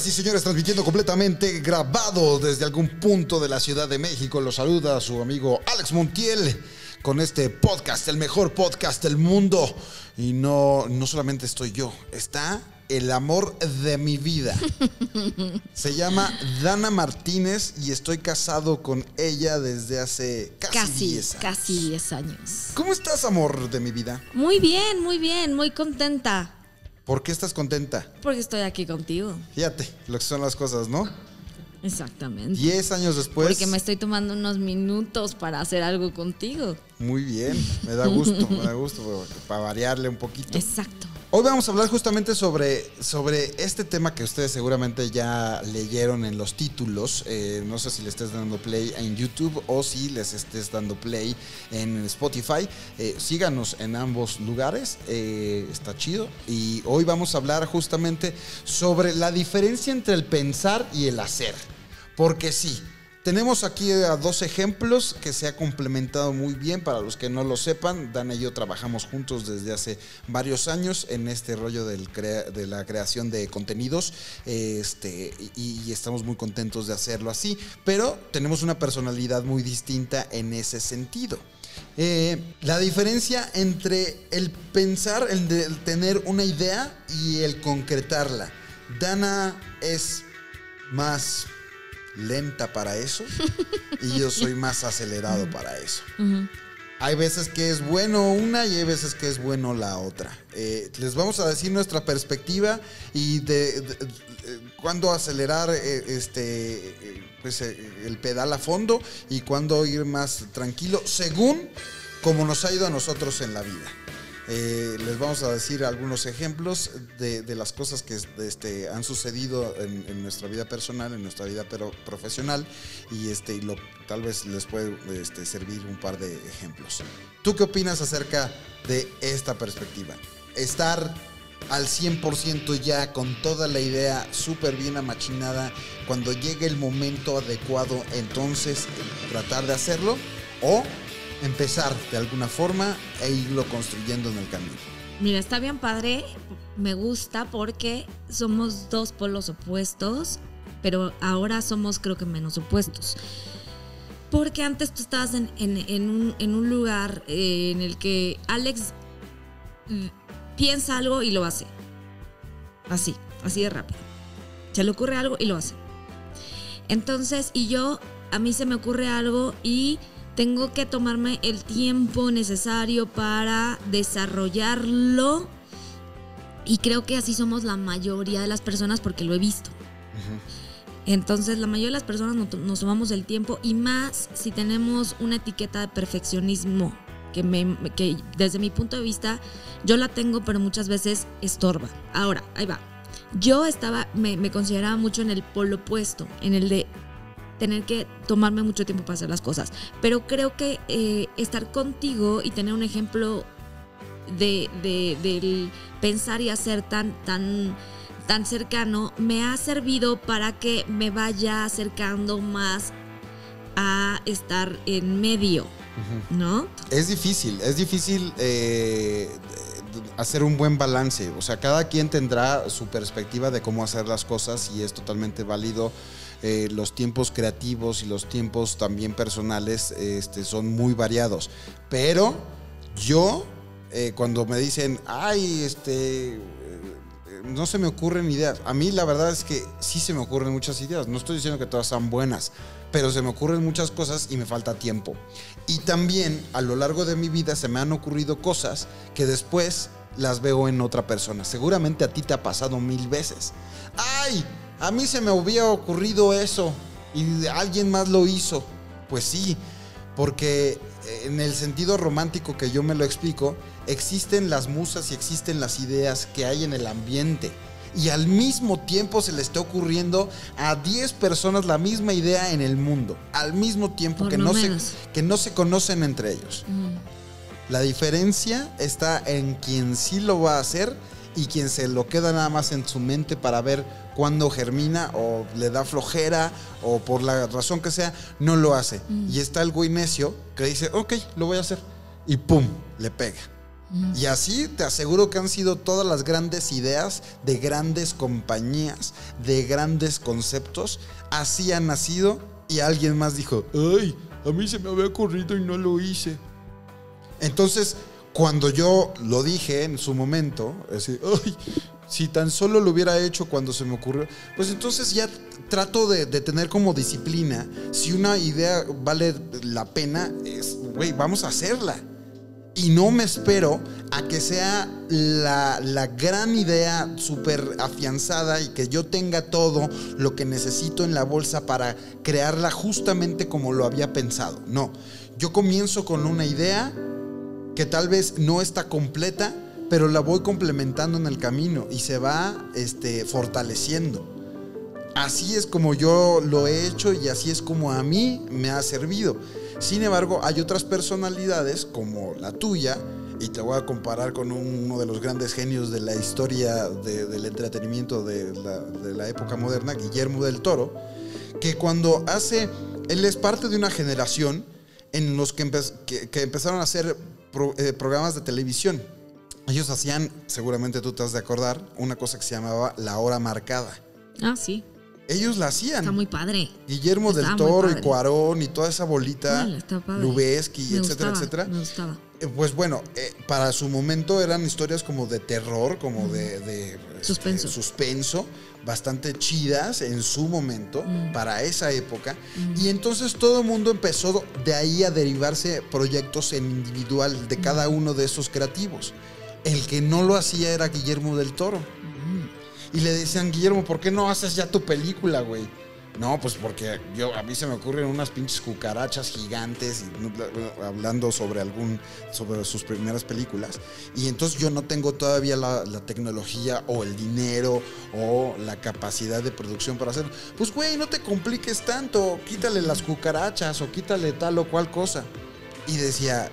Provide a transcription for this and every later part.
Señoras y señores, transmitiendo completamente grabado desde algún punto de la Ciudad de México, los saluda su amigo Alex Montiel con este podcast, el mejor podcast del mundo. Y no solamente estoy yo, está el amor de mi vida. Se llama Dana Martínez y estoy casado con ella desde hace casi 10 años. Casi 10 años. ¿Cómo estás, amor de mi vida? Muy bien, muy contenta. ¿Por qué estás contenta? Porque estoy aquí contigo. Fíjate lo que son las cosas, ¿no? Exactamente. 10 años después. Porque me estoy tomando unos minutos para hacer algo contigo. Muy bien, me da gusto para variarle un poquito. Exacto. Hoy vamos a hablar justamente sobre este tema que ustedes seguramente ya leyeron en los títulos. No sé si le estés dando play en YouTube o si les estés dando play en Spotify. Síganos en ambos lugares, está chido. Y hoy vamos a hablar justamente sobre la diferencia entre el pensar y el hacer. Porque sí, tenemos aquí a dos ejemplos que se ha complementado muy bien. Para los que no lo sepan, Dana y yo trabajamos juntos desde hace varios años en este rollo de la creación de contenidos, y estamos muy contentos de hacerlo así, pero tenemos una personalidad muy distinta en ese sentido. La diferencia entre el pensar, el tener una idea y el concretarla. Dana es más lenta para eso y yo soy más acelerado para eso. Hay veces que es bueno una y hay veces que es bueno la otra. Les vamos a decir nuestra perspectiva y de cuándo acelerar el pedal a fondo y cuándo ir más tranquilo, según como nos ha ido a nosotros en la vida. Les vamos a decir algunos ejemplos de las cosas que han sucedido en nuestra vida personal, en nuestra vida profesional, y tal vez les puede servir un par de ejemplos. ¿Tú qué opinas acerca de esta perspectiva? Estar al 100% ya con toda la idea súper bien amachinada, cuando llegue el momento adecuado, entonces tratar de hacerlo, o empezar de alguna forma e irlo construyendo en el camino. Mira, está bien padre, me gusta porque somos dos polos opuestos, pero ahora somos creo que menos opuestos. Porque antes tú estabas en un lugar en el que Alex piensa algo y lo hace. Así de rápido. Se le ocurre algo y lo hace. Entonces, a mí se me ocurre algo y tengo que tomarme el tiempo necesario para desarrollarlo, y creo que así somos la mayoría de las personas porque lo he visto. Entonces la mayoría de las personas nos tomamos el tiempo, y más si tenemos una etiqueta de perfeccionismo que desde mi punto de vista yo la tengo, pero muchas veces estorba. Ahora, ahí va. Yo me consideraba mucho en el polo opuesto, en el de tener que tomarme mucho tiempo para hacer las cosas. Pero creo que estar contigo y tener un ejemplo del pensar y hacer tan cercano me ha servido para que me vaya acercando más a estar en medio, ¿no? Es difícil hacer un buen balance. O sea, cada quien tendrá su perspectiva de cómo hacer las cosas y es totalmente válido. Los tiempos creativos y los tiempos también personales son muy variados. Pero yo, cuando me dicen, no se me ocurren ideas. A mí la verdad es que sí se me ocurren muchas ideas. No estoy diciendo que todas sean buenas, pero se me ocurren muchas cosas y me falta tiempo. Y también a lo largo de mi vida se me han ocurrido cosas que después las veo en otra persona. Seguramente a ti te ha pasado 1000 veces. ¡Ay! A mí se me hubiera ocurrido eso y alguien más lo hizo. Pues sí, porque en el sentido romántico que yo me lo explico, existen las musas y existen las ideas que hay en el ambiente. Y al mismo tiempo se le está ocurriendo a 10 personas la misma idea en el mundo. Al mismo tiempo, que no se conocen entre ellos. La diferencia está en quien sí lo va a hacer y quien se lo queda nada más en su mente para ver cuándo germina, o le da flojera, o por la razón que sea no lo hace. Y está el güey necio que dice, ok, lo voy a hacer, y pum, le pega. Y así te aseguro que han sido todas las grandes ideas de grandes compañías, de grandes conceptos. Así han nacido y alguien más dijo, ¡ay! A mí se me había ocurrido y no lo hice. Entonces, cuando yo lo dije en su momento, así, ¡ay! Si tan solo lo hubiera hecho cuando se me ocurrió, pues entonces ya trato de tener como disciplina. Si una idea vale la pena, güey, vamos a hacerla. Y no me espero a que sea la gran idea súper afianzada y que yo tenga todo lo que necesito en la bolsa para crearla justamente como lo había pensado. No, yo comienzo con una idea que tal vez no está completa, pero la voy complementando en el camino y se va fortaleciendo. Así es como yo lo he hecho y así es como a mí me ha servido. Sin embargo, hay otras personalidades como la tuya, y te voy a comparar con uno de los grandes genios de la historia del entretenimiento de la época moderna, Guillermo del Toro, que cuando él es parte de una generación en los que empezaron a hacer programas de televisión. Ellos hacían, seguramente tú te has de acordar, una cosa que se llamaba La Hora Marcada. Ah, sí. Ellos la hacían. Está muy padre. Guillermo del Toro y Cuarón y toda esa bolita, Lubeski, etcétera. Me gustaba. Pues bueno, para su momento eran historias como de terror, como de suspenso, bastante chidas en su momento, para esa época. Y entonces todo el mundo empezó de ahí a derivarse proyectos en individual de cada uno de esos creativos. El que no lo hacía era Guillermo del Toro. Y le decían, Guillermo, ¿por qué no haces ya tu película, güey? No, pues porque a mí se me ocurren unas pinches cucarachas gigantes y, hablando sobre sus primeras películas. Y entonces yo no tengo todavía la tecnología o el dinero o la capacidad de producción para hacerlo. Pues, güey, no te compliques tanto. Quítale las cucarachas o quítale tal o cual cosa. Y decía,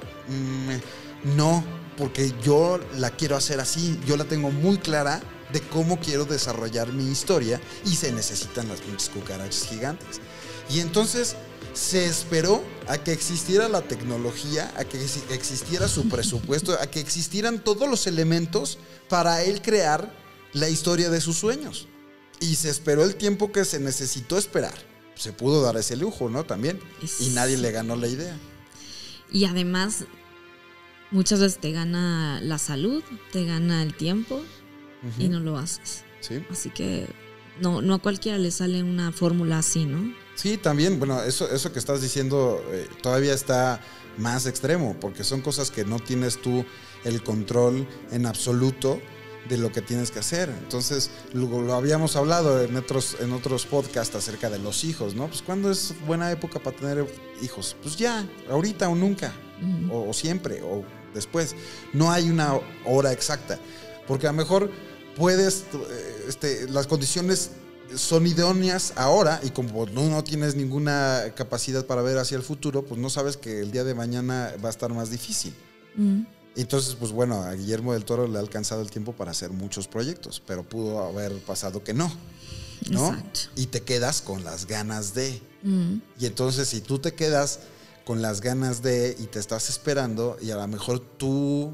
no, porque yo la quiero hacer así. Yo la tengo muy clara de cómo quiero desarrollar mi historia y se necesitan las pinches cucarachas gigantes. Y entonces se esperó a que existiera la tecnología, a que existiera su presupuesto, a que existieran todos los elementos para él crear la historia de sus sueños. Y se esperó el tiempo que se necesitó esperar. Se pudo dar ese lujo, ¿no? También. Y nadie le ganó la idea. Y además, muchas veces te gana la salud, te gana el tiempo. Y no lo haces. Sí. Así que no a cualquiera le sale una fórmula así, ¿no? Sí, también, bueno, eso que estás diciendo todavía está más extremo, porque son cosas que no tienes tú el control en absoluto de lo que tienes que hacer. Entonces, lo habíamos hablado en otros podcasts acerca de los hijos, ¿no? Pues ¿cuándo es buena época para tener hijos? Pues ya, ahorita o nunca, o siempre, o después. No hay una hora exacta, porque a lo mejor puedes, las condiciones son idóneas ahora y como no tienes ninguna capacidad para ver hacia el futuro, pues no sabes que el día de mañana va a estar más difícil. Entonces, pues bueno, a Guillermo del Toro le ha alcanzado el tiempo para hacer muchos proyectos, pero pudo haber pasado que no. Exacto. Y te quedas con las ganas de. Y entonces, si tú te quedas con las ganas de y te estás esperando y a lo mejor tu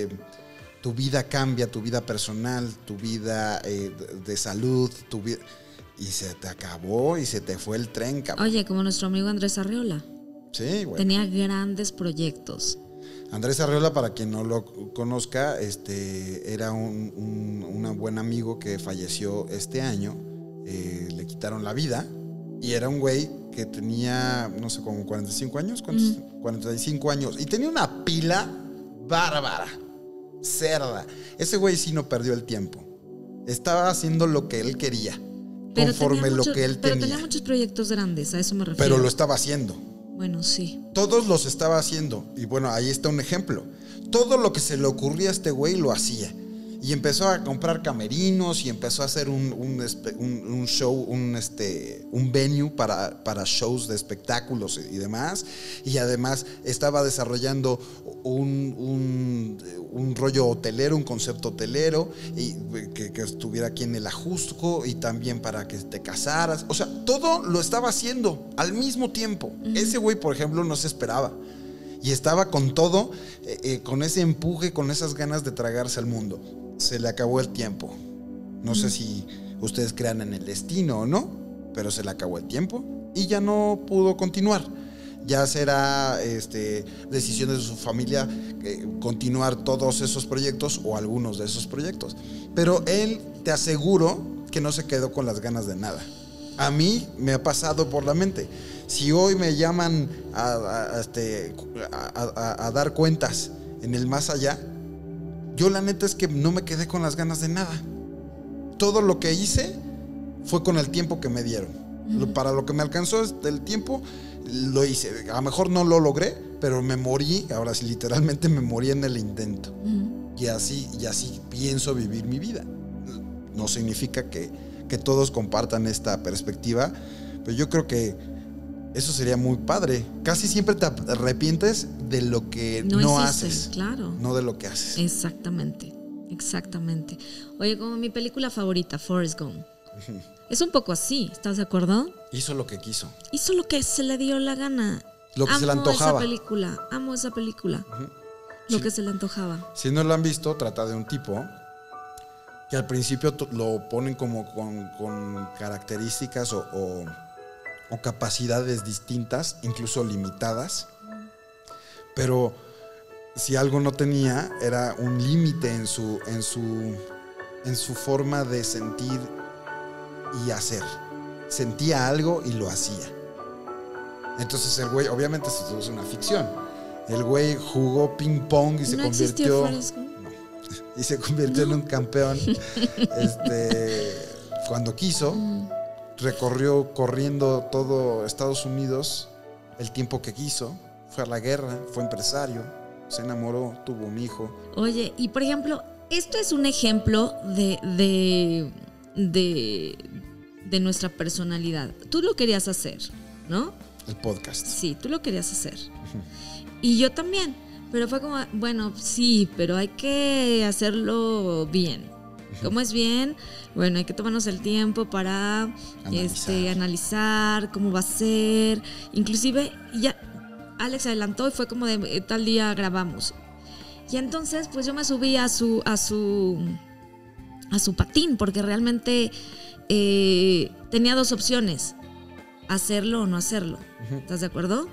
vida cambia, tu vida personal, tu vida de salud, y se te acabó y se te fue el tren, cabrón. Oye, como nuestro amigo Andrés Arreola. Sí, güey. Tenía grandes proyectos. Andrés Arreola, para quien no lo conozca, era un buen amigo que falleció este año. Le quitaron la vida y era un güey que tenía, no sé, como 45 años, 45 años, y tenía una pila bárbara. Cerda. Ese güey sí no perdió el tiempo. Estaba haciendo lo que él quería, conforme lo que él tenía. Pero tenía muchos proyectos grandes, a eso me refiero. Pero lo estaba haciendo. Bueno, sí. Todos los estaba haciendo. Y bueno, ahí está un ejemplo. Todo lo que se le ocurría a este güey lo hacía. Y empezó a comprar camerinos y empezó a hacer un show, un venue para shows de espectáculos y demás. Y además estaba desarrollando un rollo hotelero, un concepto hotelero, y que estuviera aquí en el Ajusco y también para que te casaras. O sea, todo lo estaba haciendo al mismo tiempo. Ese güey, por ejemplo, no se esperaba. Y estaba con todo, con ese empuje, con esas ganas de tragarse al mundo. Se le acabó el tiempo. No sé si ustedes crean en el destino o no, pero se le acabó el tiempo y ya no pudo continuar. Ya será decisión de su familia continuar todos esos proyectos o algunos de esos proyectos. Pero él, te aseguro que no se quedó con las ganas de nada. A mí me ha pasado por la mente. Si hoy me llaman a dar cuentas en el más allá, yo la neta es que no me quedé con las ganas de nada. Todo lo que hice fue con el tiempo que me dieron. Para lo que me alcanzó el tiempo, lo hice. A lo mejor no lo logré, pero me morí. Ahora sí, literalmente me morí en el intento. Y así pienso vivir mi vida. No significa que todos compartan esta perspectiva, pero yo creo que eso sería muy padre. Casi siempre te arrepientes de lo que no haces. Claro. No de lo que haces. Exactamente. Oye, como mi película favorita, Forrest Gump. Es un poco así, ¿estás de acuerdo? Hizo lo que quiso. Hizo lo que se le dio la gana. Lo que se le antojaba. Amo esa película. Lo que se le antojaba. Si no lo han visto, trata de un tipo que al principio lo ponen como con características o capacidades distintas, incluso limitadas. Pero si algo no tenía, era un límite en su forma de sentir y hacer. Sentía algo y lo hacía. Entonces el güey, obviamente esto es una ficción, el güey jugó ping pong y se convirtió y se convirtió en un campeón cuando quiso. Recorrió corriendo todo Estados Unidos el tiempo que quiso, fue a la guerra, fue empresario, se enamoró, tuvo un hijo. Oye, y por ejemplo, esto es un ejemplo de nuestra personalidad. Tú lo querías hacer, ¿no? El podcast. Sí, tú lo querías hacer. Y yo también. Pero fue como, bueno, sí, pero hay que hacerlo bien. ¿Cómo es bien? Bueno, hay que tomarnos el tiempo para analizar cómo va a ser. Inclusive, ya Alex adelantó y fue como de tal día grabamos. Y entonces, pues yo me subí a su patín, porque realmente tenía dos opciones: hacerlo o no hacerlo. ¿Estás de acuerdo?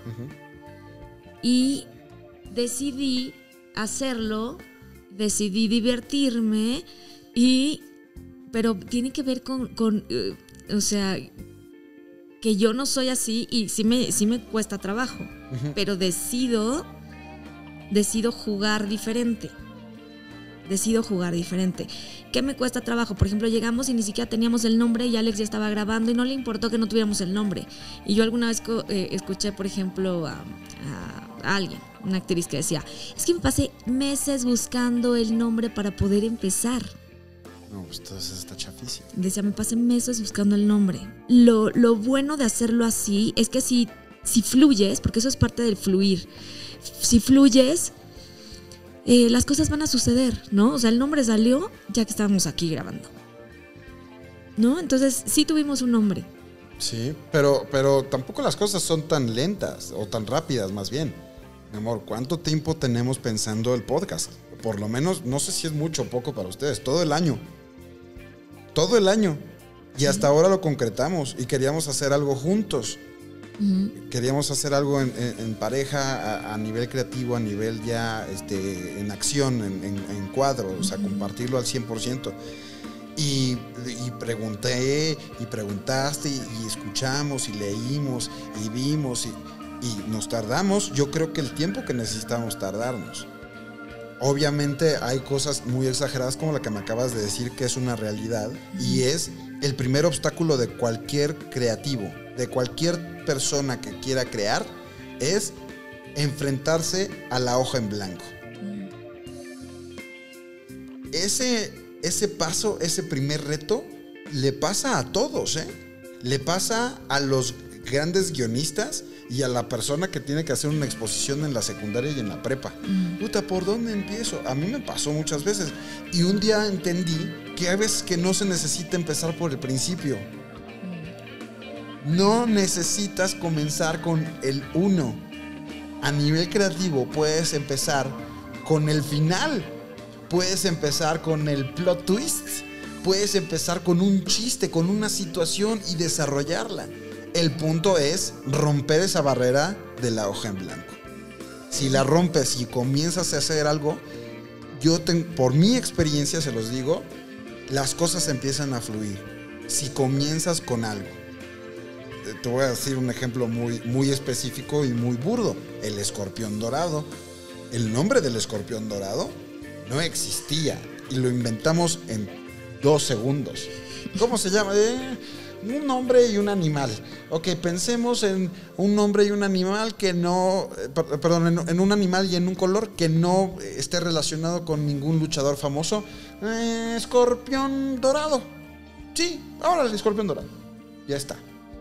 Y decidí hacerlo, decidí divertirme, pero tiene que ver con o sea, que yo no soy así y sí me cuesta trabajo, pero decido jugar diferente. ¿Qué me cuesta trabajo? Por ejemplo, llegamos y ni siquiera teníamos el nombre y Alex ya estaba grabando y no le importó que no tuviéramos el nombre. Y yo alguna vez escuché, por ejemplo, a alguien, una actriz que decía, es que me pasé meses buscando el nombre para poder empezar. No, pues entonces está chafísimo. Decía, me pasé meses buscando el nombre. Lo bueno de hacerlo así es que si fluyes, porque eso es parte del fluir, si fluyes, las cosas van a suceder, ¿no? O sea, el nombre salió ya que estábamos aquí grabando, ¿no? Entonces sí tuvimos un nombre. Sí, pero tampoco las cosas son tan lentas o tan rápidas, más bien. Mi amor, ¿cuánto tiempo tenemos pensando el podcast? Por lo menos, no sé si es mucho o poco para ustedes, todo el año. Y hasta ahora lo concretamos y queríamos hacer algo juntos. Queríamos hacer algo en pareja, a nivel creativo, a nivel ya en acción, en cuadro, o sea, compartirlo al 100%. Y pregunté y preguntaste y escuchamos y leímos y vimos y nos tardamos, yo creo que el tiempo que necesitamos tardarnos. Obviamente hay cosas muy exageradas como la que me acabas de decir, que es una realidad, y es el primer obstáculo de cualquier creativo, de cualquier persona que quiera crear, es enfrentarse a la hoja en blanco. Ese paso, ese primer reto, le pasa a todos, le pasa a los grandes guionistas y a la persona que tiene que hacer una exposición en la secundaria y en la prepa. Puta, ¿por dónde empiezo? A mí me pasó muchas veces. Y un día entendí que hay veces que no se necesita empezar por el principio. No necesitas comenzar con el 1. A nivel creativo puedes empezar con el final, puedes empezar con el plot twist, puedes empezar con un chiste, con una situación y desarrollarla. El punto es romper esa barrera de la hoja en blanco. Si la rompes y comienzas a hacer algo, por mi experiencia se los digo, las cosas empiezan a fluir. Si comienzas con algo. Te voy a decir un ejemplo muy, muy específico y muy burdo. El escorpión dorado. El nombre del escorpión dorado no existía y lo inventamos en 2 segundos. ¿Cómo se llama? Un hombre y un animal. Ok, pensemos en un hombre y un animal que no... Perdón, en un animal y en un color que no esté relacionado con ningún luchador famoso. Escorpión dorado. Sí, ahora el escorpión dorado. Ya está.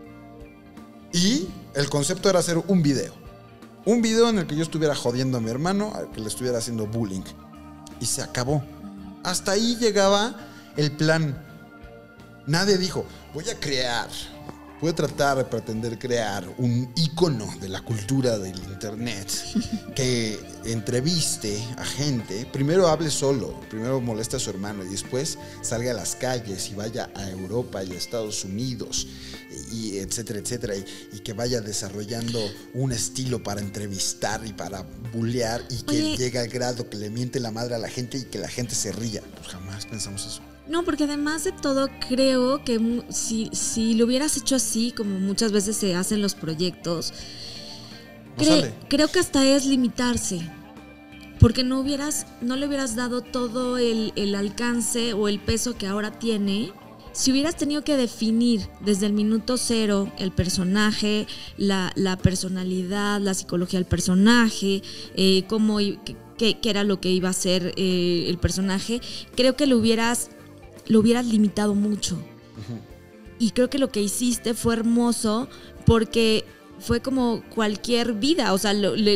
Y el concepto era hacer un video. Un video en el que yo estuviera jodiendo a mi hermano, al que le estuviera haciendo bullying. Y se acabó. Hasta ahí llegaba el plan. Nadie dijo, voy a tratar de pretender crear un ícono de la cultura del internet que entreviste a gente, primero hable solo, primero moleste a su hermano y después salga a las calles y vaya a Europa y a Estados Unidos y etcétera, etcétera, y que vaya desarrollando un estilo para entrevistar y para bullear y que llegue al grado que le miente la madre a la gente y que la gente se ría. Pues jamás pensamos eso. No, porque además de todo creo que si lo hubieras hecho así, como muchas veces se hacen los proyectos, creo que hasta es limitarse. Porque no le hubieras dado todo el alcance o el peso que ahora tiene. Si hubieras tenido que definir desde el minuto 0 el personaje, la personalidad, la psicología del personaje, qué era lo que iba a ser el personaje, creo que lo hubieras limitado mucho. Uh-huh. Y creo que lo que hiciste fue hermoso porque fue como cualquier vida, o sea, lo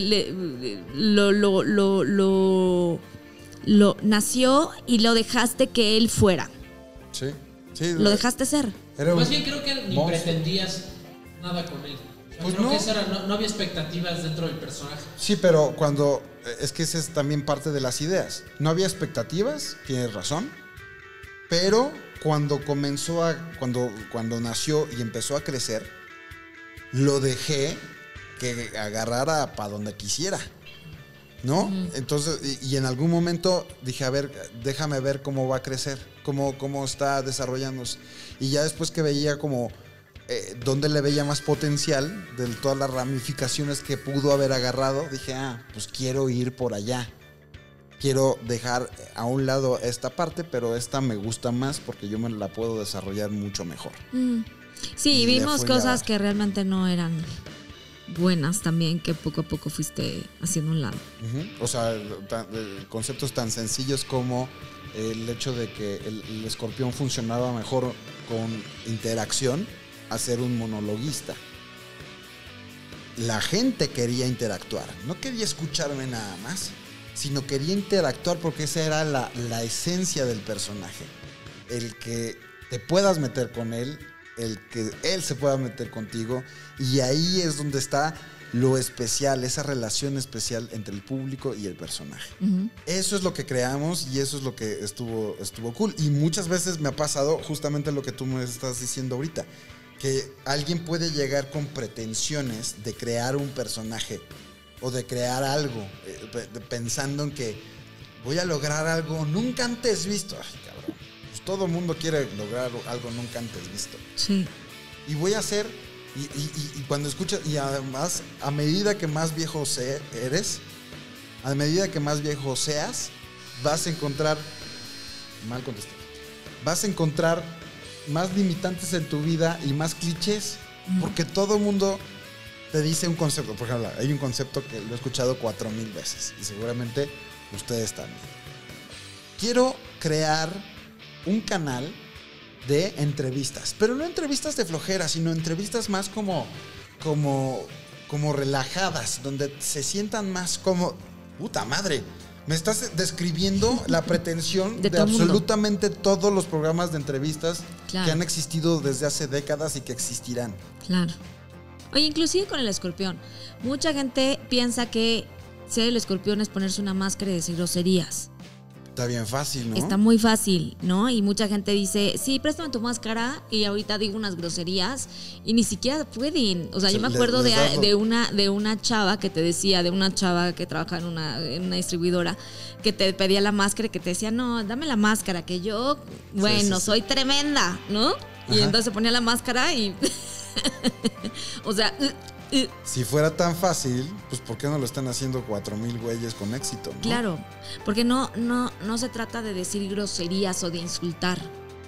nació y lo dejaste que él fuera. Sí. Lo dejaste ser. Más bien creo que ni pretendías nada con él. O sea, pues creo que no había expectativas dentro del personaje. Sí, pero es que esa es también parte de las ideas. No había expectativas, tienes razón. Pero cuando nació y empezó a crecer, lo dejé que agarrara para donde quisiera, ¿no? Uh-huh. Entonces, y en algún momento dije, a ver, déjame ver cómo va a crecer, cómo está desarrollándose. Y ya después que veía como dónde le veía más potencial de todas las ramificaciones que pudo haber agarrado, dije, pues quiero ir por allá. Quiero dejar a un lado esta parte, pero esta me gusta más porque yo me la puedo desarrollar mucho mejor. Sí, vimos cosas que realmente no eran buenas también, que poco a poco fuiste haciendo un lado. Uh-huh. O sea, conceptos tan sencillos como el hecho de que el escorpión funcionaba mejor con interacción a ser un monologuista. La gente quería interactuar, no quería escucharme nada más, sino quería interactuar porque esa era la esencia del personaje. El que te puedas meter con él, el que él se pueda meter contigo, y ahí es donde está lo especial, esa relación especial entre el público y el personaje. Uh-huh. Eso es lo que creamos y eso es lo que estuvo cool. Y muchas veces me ha pasado justamente lo que tú me estás diciendo ahorita, que alguien puede llegar con pretensiones de crear un personaje o de crear algo, pensando en que voy a lograr algo nunca antes visto. Ay, cabrón. Pues todo el mundo quiere lograr algo nunca antes visto. Sí. Y voy a hacer, y cuando escuchas, y además, a medida que más viejo eres, a medida que más viejo seas, vas a encontrar, mal contesté, vas a encontrar más limitantes en tu vida y más clichés, porque todo el mundo te dice un concepto. Por ejemplo, hay un concepto que lo he escuchado 4,000 veces y seguramente ustedes también. Quiero crear un canal de entrevistas, pero no entrevistas de flojera, sino entrevistas más como relajadas, donde se sientan más como, puta madre, me estás describiendo la pretensión de absolutamente todos los programas de entrevistas que han existido desde hace décadas y que existirán. Claro. Oye, inclusive con el escorpión. Mucha gente piensa que ser el escorpión es ponerse una máscara y decir groserías. Está bien fácil, ¿no? Está muy fácil, ¿no? Y mucha gente dice, sí, préstame tu máscara y ahorita digo unas groserías y ni siquiera pueden. O sea, yo me acuerdo de una chava que te decía, de una chava que trabaja en una distribuidora, que te pedía la máscara y que te decía, no, dame la máscara, que yo, bueno, soy tremenda, ¿no? Ajá. Y entonces se ponía la máscara y... o sea... Si fuera tan fácil, pues ¿por qué no lo están haciendo 4,000 güeyes con éxito, ¿no? Claro, porque no se trata de decir groserías o de insultar.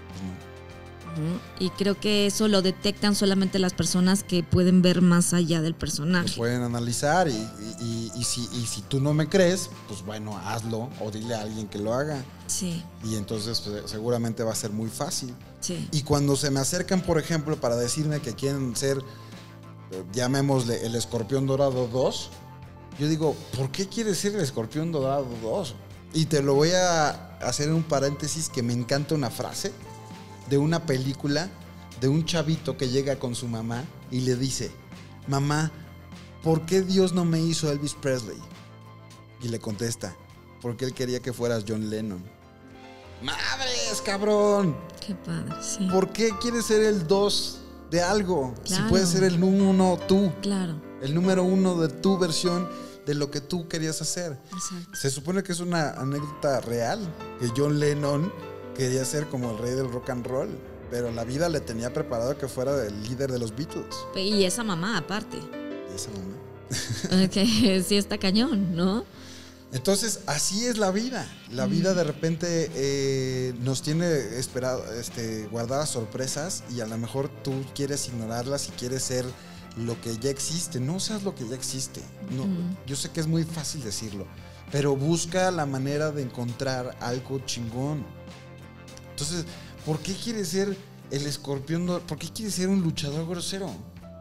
Y creo que eso lo detectan solamente las personas que pueden ver más allá del personaje. Lo pueden analizar y si tú no me crees, pues bueno, hazlo o dile a alguien que lo haga. Sí. Y entonces pues, seguramente va a ser muy fácil. Sí. Y cuando se me acercan, por ejemplo, para decirme que quieren ser... llamémosle el escorpión dorado 2, yo digo, ¿por qué quieres ser el escorpión dorado 2? Y te lo voy a hacer en un paréntesis, que me encanta una frase de una película de un chavito que llega con su mamá y le dice, mamá, ¿por qué Dios no me hizo Elvis Presley? Y le contesta, porque él quería que fueras John Lennon. ¡Madres, cabrón! Qué padre, sí. ¿Por qué quieres ser el 2 de algo? Claro. Si puedes ser el 1 tú. Claro. El número 1 de tu versión de lo que tú querías hacer. Exacto. Se supone que es una anécdota real, que John Lennon quería ser como el rey del rock and roll, pero la vida le tenía preparado que fuera el líder de los Beatles. Y esa mamá aparte. Esa mamá. Que sí está cañón, ¿no? Entonces, así es la vida. La vida de repente nos tiene guardadas sorpresas y a lo mejor tú quieres ignorarlas y quieres ser lo que ya existe. No seas lo que ya existe. No, yo sé que es muy fácil decirlo, pero busca la manera de encontrar algo chingón. Entonces, ¿por qué quieres ser el escorpión? ¿Por qué quieres ser un luchador grosero?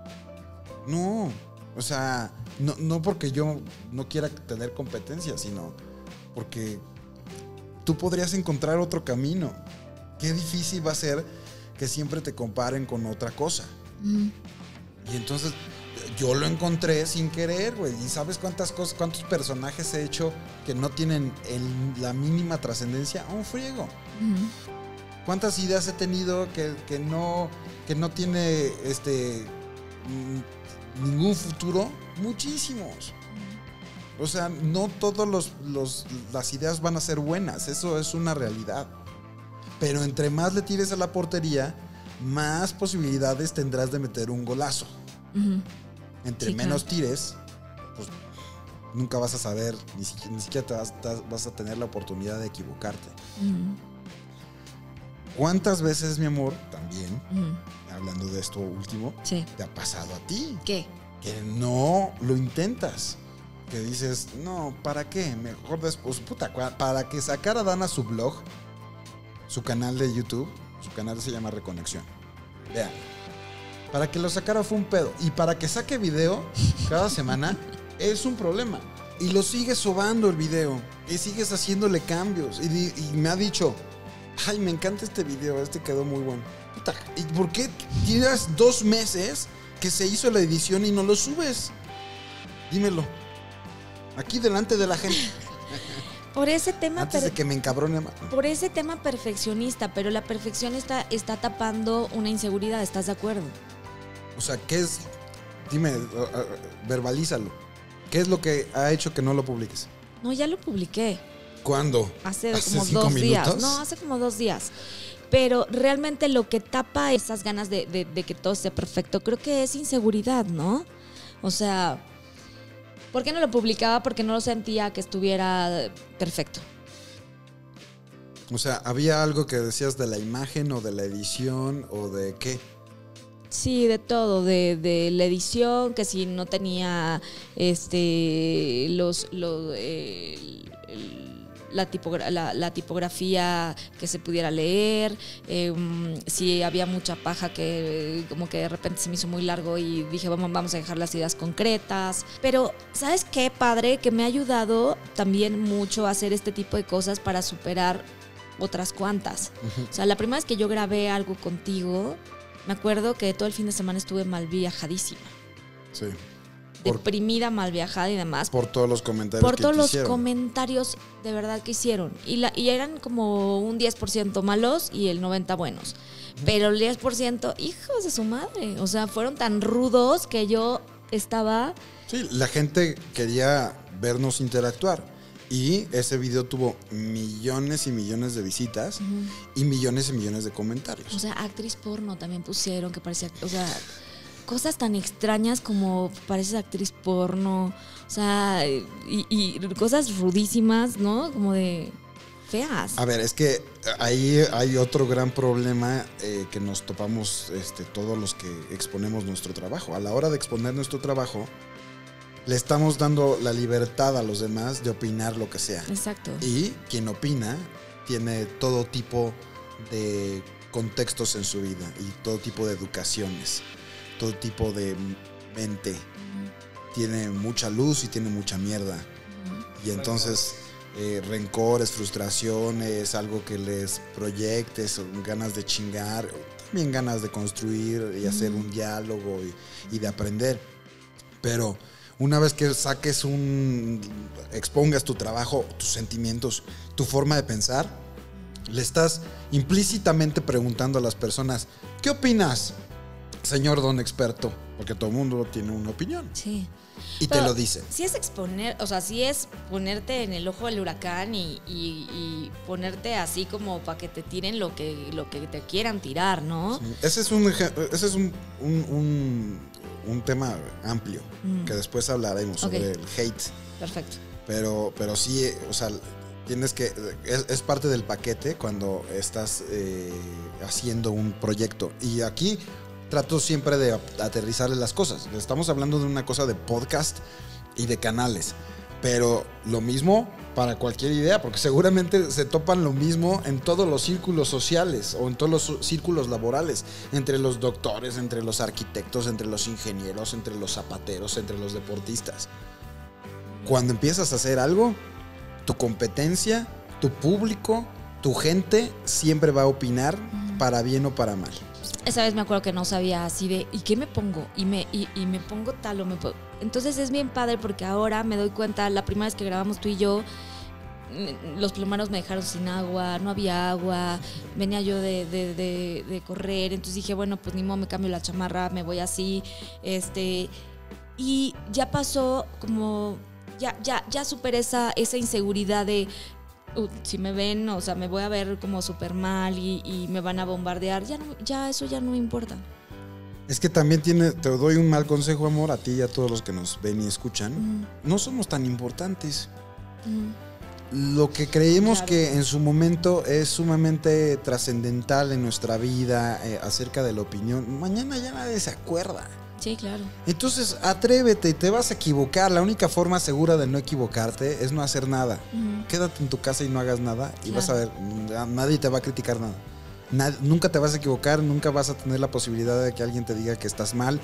No. O sea, no porque yo no quiera tener competencia, sino porque tú podrías encontrar otro camino. Qué difícil va a ser que siempre te comparen con otra cosa. Y entonces yo lo encontré sin querer, güey. ¿Y sabes cuántos personajes he hecho que no tienen la mínima trascendencia? Un friego. ¿Cuántas ideas he tenido que no tiene ningún futuro? Muchísimos. O sea, no todas las ideas van a ser buenas. Eso es una realidad. Pero entre más le tires a la portería, más posibilidades tendrás de meter un golazo. Entre menos tires, pues nunca vas a saber, ni siquiera vas a tener la oportunidad de equivocarte. ¿Cuántas veces, mi amor, también, hablando de esto último, te ha pasado a ti? ¿Qué? Que no lo intentas. Que dices, no, ¿para qué? Mejor después, para que sacara Dana su blog, su canal de YouTube, su canal se llama Reconexión. Vean. Para que lo sacara fue un pedo. Y para que saque video cada semana es un problema. Y lo sigues sobando el video. Y sigues haciéndole cambios. Y me ha dicho, ay, me encanta este video, quedó muy bueno. Puta, ¿y por qué tienes 2 meses que se hizo la edición y no lo subes? Dímelo. Aquí delante de la gente. Por ese tema antes de que me encabrone más. Por ese tema perfeccionista, pero la perfección está tapando una inseguridad, ¿estás de acuerdo? O sea, ¿qué es? Dime, verbalízalo. ¿Qué es lo que ha hecho que no lo publiques? No, ya lo publiqué. ¿Cuándo? Hace como 2 días. No, hace como 2 días. Pero realmente lo que tapa esas ganas de que todo esté perfecto, creo que es inseguridad, ¿no? O sea, ¿por qué no lo publicaba? Porque no lo sentía que estuviera perfecto. O sea, ¿había algo que decías de la imagen o de la edición o de qué? Sí, de todo, de la edición, que si no tenía la tipografía que se pudiera leer, si había mucha paja que como que de repente se me hizo muy largo y dije vamos a dejar las ideas concretas. Pero ¿sabes qué, padre? Que me ha ayudado también mucho a hacer este tipo de cosas para superar otras cuantas. O sea, la primera vez que yo grabé algo contigo, me acuerdo que todo el fin de semana estuve mal viajadísima. Sí. Deprimida, mal viajada y demás. Por todos los comentarios Por que todos te los hicieron. comentarios de verdad que hicieron. Y eran como un 10% malos y el 90% buenos. Pero el 10%, hijos de su madre. O sea, fueron tan rudos que yo estaba... Sí, la gente quería vernos interactuar. Y ese video tuvo millones y millones de visitas y millones de comentarios. O sea, actriz porno también pusieron que parecía... O sea, cosas tan extrañas como pareces actriz porno. O sea, y cosas rudísimas, ¿no? Como de... feas. A ver, es que ahí hay otro gran problema que nos topamos todos los que exponemos nuestro trabajo. A la hora de exponer nuestro trabajo, le estamos dando la libertad a los demás de opinar lo que sea. Exacto. Y quien opina tiene todo tipo de contextos en su vida y todo tipo de educaciones, todo tipo de mente. Tiene mucha luz y tiene mucha mierda. Y entonces... rencores, frustraciones, algo que les proyectes, ganas de chingar, también ganas de construir y hacer un diálogo y de aprender. Pero una vez que expongas tu trabajo, tus sentimientos, tu forma de pensar, le estás implícitamente preguntando a las personas, ¿qué opinas, señor don experto? Porque todo el mundo tiene una opinión. Sí. Y pero te lo dice. Sí es exponer, o sea, sí es ponerte en el ojo del huracán y ponerte así como para que te tiren lo que te quieran tirar, ¿no? Sí. Ese es un tema amplio que después hablaremos sobre el hate. Perfecto. Pero sí, o sea, tienes que... Es parte del paquete cuando estás haciendo un proyecto. Y aquí... trato siempre de aterrizarle las cosas. Estamos hablando de una cosa de podcast y de canales. Pero lo mismo para cualquier idea, porque seguramente se topan lo mismo en todos los círculos sociales o en todos los círculos laborales. Entre los doctores, entre los arquitectos, entre los ingenieros, entre los zapateros, entre los deportistas. Cuando empiezas a hacer algo, tu competencia, tu público, tu gente siempre va a opinar para bien o para mal. Esa vez me acuerdo que no sabía así de ¿y qué me pongo? Y me pongo tal o me pongo. Entonces es bien padre porque ahora me doy cuenta, la primera vez que grabamos tú y yo, los plomeros me dejaron sin agua, no había agua, venía yo de correr, entonces dije, bueno, pues ni modo, me cambio la chamarra, me voy así, y ya pasó como, ya superé esa inseguridad de si me ven, o sea, me voy a ver como súper mal y me van a bombardear, eso ya no me importa. Es que también te doy un mal consejo, amor, a ti y a todos los que nos ven y escuchan. No somos tan importantes. Lo que creímos que en su momento es sumamente trascendental en nuestra vida acerca de la opinión, mañana ya nadie se acuerda. Sí, claro. Entonces, atrévete, te vas a equivocar. La única forma segura de no equivocarte es no hacer nada. Quédate en tu casa y no hagas nada y vas a ver, nadie te va a criticar nada. Nunca te vas a equivocar, nunca vas a tener la posibilidad de que alguien te diga que estás mal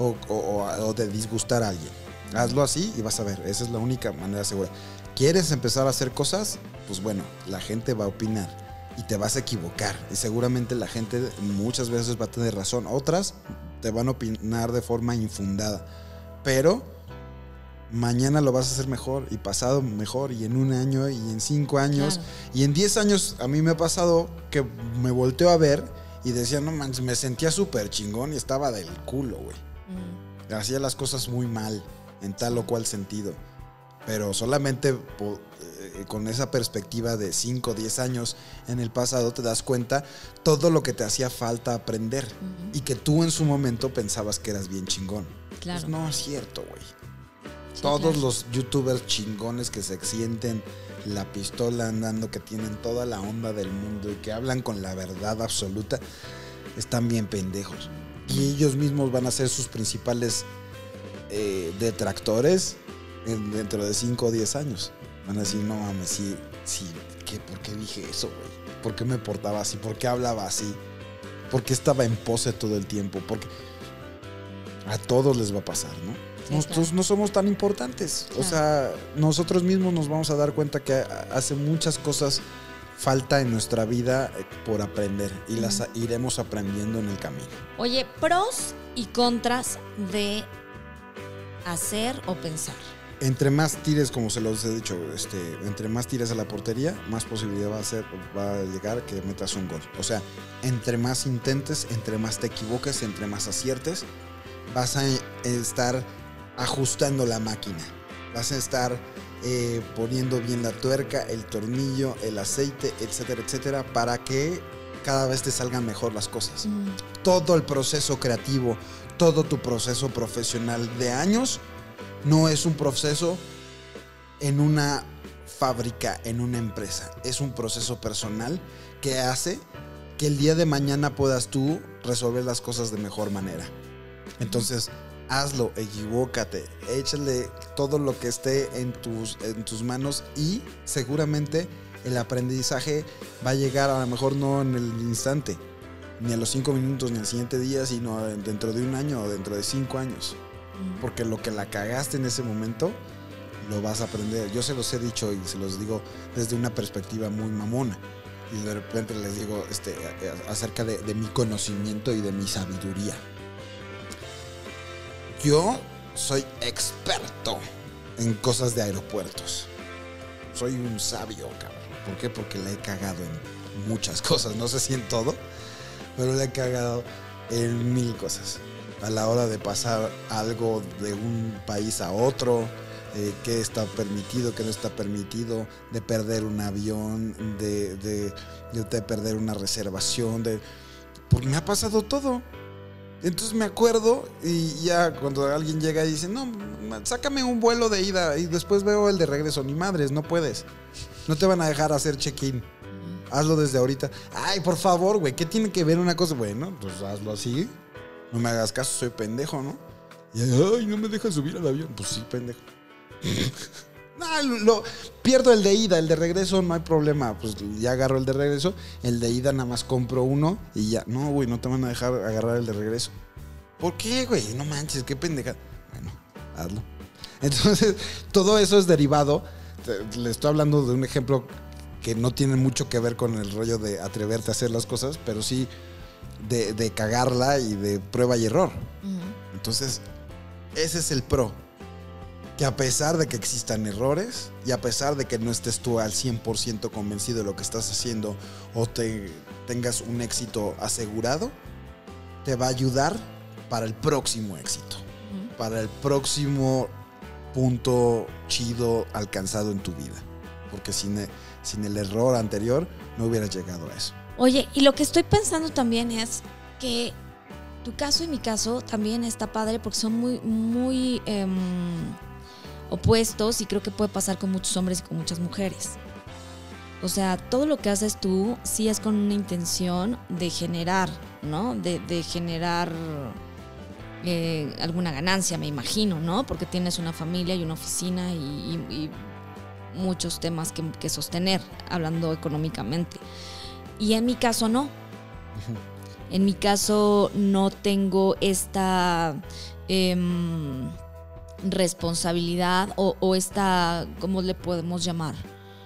o de disgustar a alguien. Hazlo así y vas a ver, esa es la única manera segura. ¿Quieres empezar a hacer cosas? Pues bueno, la gente va a opinar y te vas a equivocar. Y seguramente la gente muchas veces va a tener razón. Otras te van a opinar de forma infundada. Pero mañana lo vas a hacer mejor y pasado mejor y en 1 año y en 5 años. Claro. Y en 10 años a mí me ha pasado que me volteo a ver y decía, no manches, me sentía súper chingón y estaba del culo, güey. Hacía las cosas muy mal en tal o cual sentido. Pero solamente con esa perspectiva de 5 o 10 años en el pasado te das cuenta todo lo que te hacía falta aprender y que tú en su momento pensabas que eras bien chingón. Claro. Pues no es cierto, güey. Sí, todos los youtubers chingones que se sienten la pistola andando, que tienen toda la onda del mundo y que hablan con la verdad absoluta, están bien pendejos. Y ellos mismos van a ser sus principales detractores dentro de 5 o 10 años. Van a decir, no mames, sí, ¿por qué dije eso, güey? ¿Por qué me portaba así? ¿Por qué hablaba así? ¿Por qué estaba en pose todo el tiempo? Porque a todos les va a pasar, ¿no? Sí, nosotros no somos tan importantes. Claro. O sea, nosotros mismos nos vamos a dar cuenta que hace muchas cosas falta en nuestra vida por aprender y las iremos aprendiendo en el camino. Oye, pros y contras de hacer o pensar. Entre más tires, como se los he dicho, entre más tires a la portería, más posibilidad va a llegar que metas un gol. O sea, entre más intentes, entre más te equivoques, entre más aciertes, vas a estar ajustando la máquina. Vas a estar poniendo bien la tuerca, el tornillo, el aceite, etcétera, etcétera, para que cada vez te salgan mejor las cosas. Todo el proceso creativo, todo tu proceso profesional de años, no es un proceso en una fábrica, en una empresa. Es un proceso personal que hace que el día de mañana puedas tú resolver las cosas de mejor manera. Entonces, hazlo, equivócate, échale todo lo que esté en tus manos y seguramente el aprendizaje va a llegar, a lo mejor no en el instante, ni a los 5 minutos, ni al siguiente día, sino dentro de un año o dentro de 5 años. Porque lo que la cagaste en ese momento, lo vas a aprender. Yo se los he dicho y se los digo desde una perspectiva muy mamona. Y de repente les digo acerca de mi conocimiento y de mi sabiduría. Yo soy experto en cosas de aeropuertos. Soy un sabio, cabrón. ¿Por qué? Porque la he cagado en muchas cosas. No sé si en todo, pero la he cagado en 1000 cosas. A la hora de pasar algo de un país a otro, qué está permitido, qué no está permitido, de perder un avión, de perder una reservación, porque me ha pasado todo. Entonces me acuerdo y ya cuando alguien llega y dice, no, sácame un vuelo de ida y después veo el de regreso. Ni madres, no puedes. No te van a dejar hacer check-in. Hazlo desde ahorita. Ay, por favor, güey, ¿qué tiene que ver una cosa? Bueno, pues hazlo así. No me hagas caso, soy pendejo, ¿no? Y ay, no me dejas subir al avión. Pues sí, pendejo. No, pierdo el de ida, el de regreso no hay problema. Pues ya agarro el de regreso. El de ida nada más compro uno y ya. No, güey, no te van a dejar agarrar el de regreso. ¿Por qué, güey? No manches, qué pendeja. Bueno, hazlo. Entonces, todo eso es derivado. Le estoy hablando de un ejemplo que no tiene mucho que ver con el rollo de atreverte a hacer las cosas, pero sí de cagarla y de prueba y error. Entonces, ese es el pro. Que a pesar de que existan errores y a pesar de que no estés tú al 100% convencido de lo que estás haciendo o tengas un éxito asegurado, te va a ayudar para el próximo éxito, para el próximo punto chido alcanzado en tu vida. Porque sin el error anterior no hubieras llegado a eso. Oye, y lo que estoy pensando también es que tu caso y mi caso también está padre porque son muy opuestos y creo que puede pasar con muchos hombres y con muchas mujeres. O sea, todo lo que haces tú sí es con una intención de generar, ¿no? De generar alguna ganancia, me imagino, ¿no? Porque tienes una familia y una oficina y muchos temas que sostener, hablando económicamente. Y en mi caso no. En mi caso no tengo esta responsabilidad o esta, ¿cómo le podemos llamar?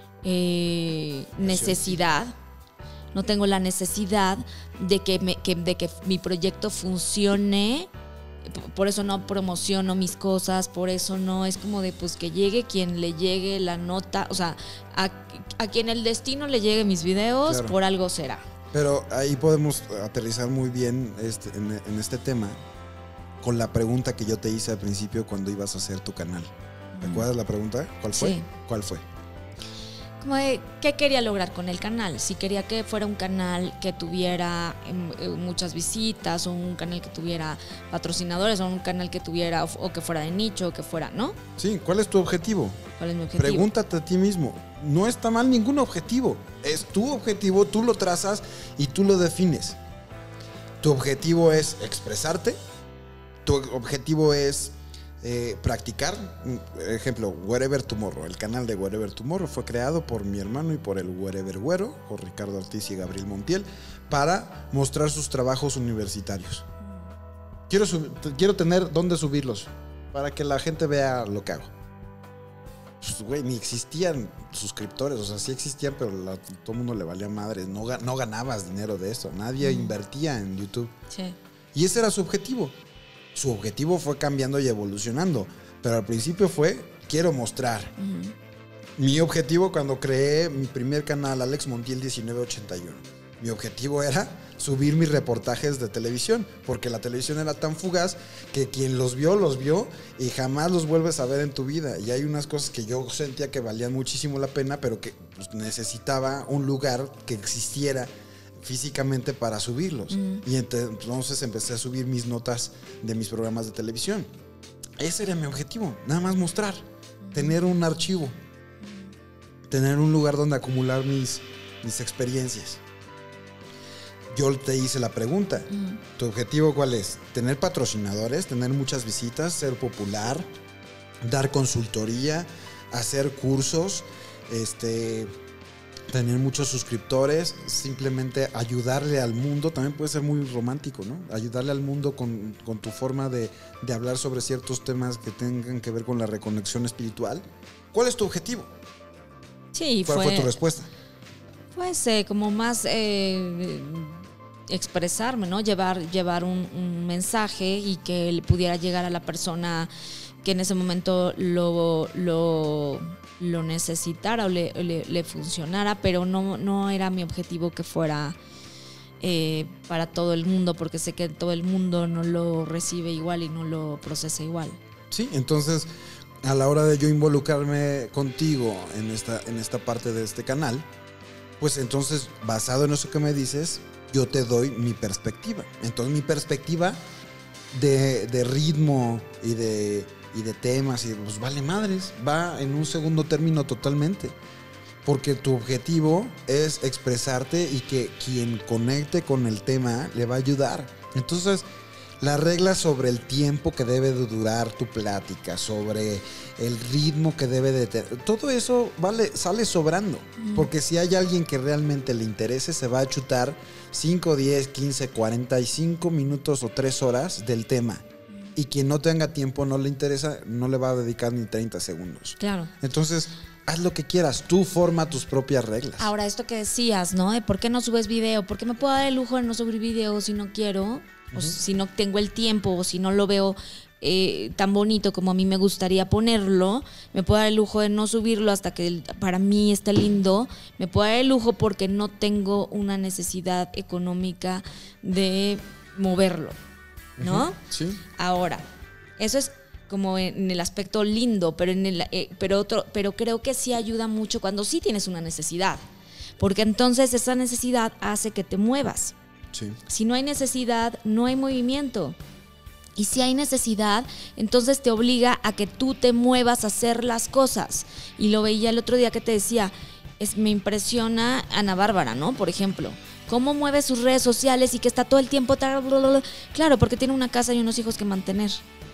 Necesidad. No tengo la necesidad de que mi proyecto funcione. Por eso no promociono mis cosas, por eso no es como de pues que llegue quien le llegue la nota, o sea, a quien el destino le llegue mis videos, claro. Por algo será. Pero ahí podemos aterrizar muy bien en este tema con la pregunta que yo te hice al principio cuando ibas a hacer tu canal. ¿Recuerdas la pregunta? ¿Cuál fue? Sí. ¿Cuál fue? Como de, ¿qué quería lograr con el canal? Si quería que fuera un canal que tuviera muchas visitas, o un canal que tuviera patrocinadores, o un canal que tuviera, o que fuera de nicho, o que fuera, ¿no? Sí, ¿cuál es tu objetivo? ¿Cuál es mi objetivo? Pregúntate a ti mismo. No está mal ningún objetivo. Es tu objetivo, tú lo trazas y tú lo defines. Tu objetivo es expresarte. Tu objetivo es practicar. Ejemplo, Wherever Tomorrow. El canal de Wherever Tomorrow fue creado por mi hermano y por el Wherever Güero, por Ricardo Ortiz y Gabriel Montiel, para mostrar sus trabajos universitarios. Quiero tener dónde subirlos para que la gente vea lo que hago. Pues, güey, ni existían suscriptores, o sea, sí existían, pero todo el mundo le valía madres. No ganabas dinero de esto, nadie invertía en YouTube. Sí. Y ese era su objetivo. Su objetivo fue cambiando y evolucionando. Pero al principio fue, quiero mostrar. Mi objetivo cuando creé mi primer canal, Alex Montiel 1981, mi objetivo era subir mis reportajes de televisión, porque la televisión era tan fugaz que quien los vio y jamás los vuelves a ver en tu vida. Y hay unas cosas que yo sentía que valían muchísimo la pena, pero que pues, necesitaba un lugar que existiera físicamente para subirlos. Y entonces empecé a subir mis notas de mis programas de televisión. Ese era mi objetivo, nada más mostrar, tener un archivo, tener un lugar donde acumular mis experiencias. Yo te hice la pregunta, ¿tu objetivo cuál es? ¿Tener patrocinadores, tener muchas visitas, ser popular, dar consultoría, hacer cursos, tener muchos suscriptores, simplemente ayudarle al mundo? También puede ser muy romántico, ¿no? Ayudarle al mundo con tu forma de hablar sobre ciertos temas que tengan que ver con la reconexión espiritual. ¿Cuál es tu objetivo? Sí, ¿Cuál fue tu respuesta? Pues como más expresarme, ¿no? Llevar un mensaje y que le pudiera llegar a la persona que en ese momento lo necesitara o le funcionara, pero no era mi objetivo que fuera para todo el mundo, porque sé que todo el mundo no lo recibe igual y no lo procesa igual. Sí, entonces a la hora de yo involucrarme contigo en esta parte de este canal, pues entonces basado en eso que me dices, yo te doy mi perspectiva. Entonces mi perspectiva de ritmo y de temas, y pues vale madres, va en un segundo término totalmente. Porque tu objetivo es expresarte y que quien conecte con el tema le va a ayudar. Entonces, las reglas sobre el tiempo que debe de durar tu plática, sobre el ritmo que debe de tener, todo eso sale sobrando. Porque si hay alguien que realmente le interese, se va a chutar 5, 10, 15, 45 minutos o 3 horas del tema. Y quien no tenga tiempo, no le interesa, no le va a dedicar ni 30 segundos. Claro. Entonces, haz lo que quieras. Tú forma tus propias reglas. Ahora, esto que decías, ¿no? De ¿por qué no subes video? ¿Por qué me puedo dar el lujo de no subir video si no quiero? O si no tengo el tiempo, o si no lo veo tan bonito como a mí me gustaría ponerlo. Me puedo dar el lujo de no subirlo hasta que para mí esté lindo. Me puedo dar el lujo porque no tengo una necesidad económica de moverlo, ¿no? Sí. Ahora, eso es como en el aspecto lindo, pero pero creo que sí ayuda mucho cuando sí tienes una necesidad, porque entonces esa necesidad hace que te muevas. Sí. Si no hay necesidad, no hay movimiento. Y si hay necesidad, entonces te obliga a que tú te muevas a hacer las cosas. Y lo veía el otro día que te decía, me impresiona Ana Bárbara, ¿no? Por ejemplo, cómo mueve sus redes sociales y que está todo el tiempo... Claro, porque tiene una casa y unos hijos que mantener.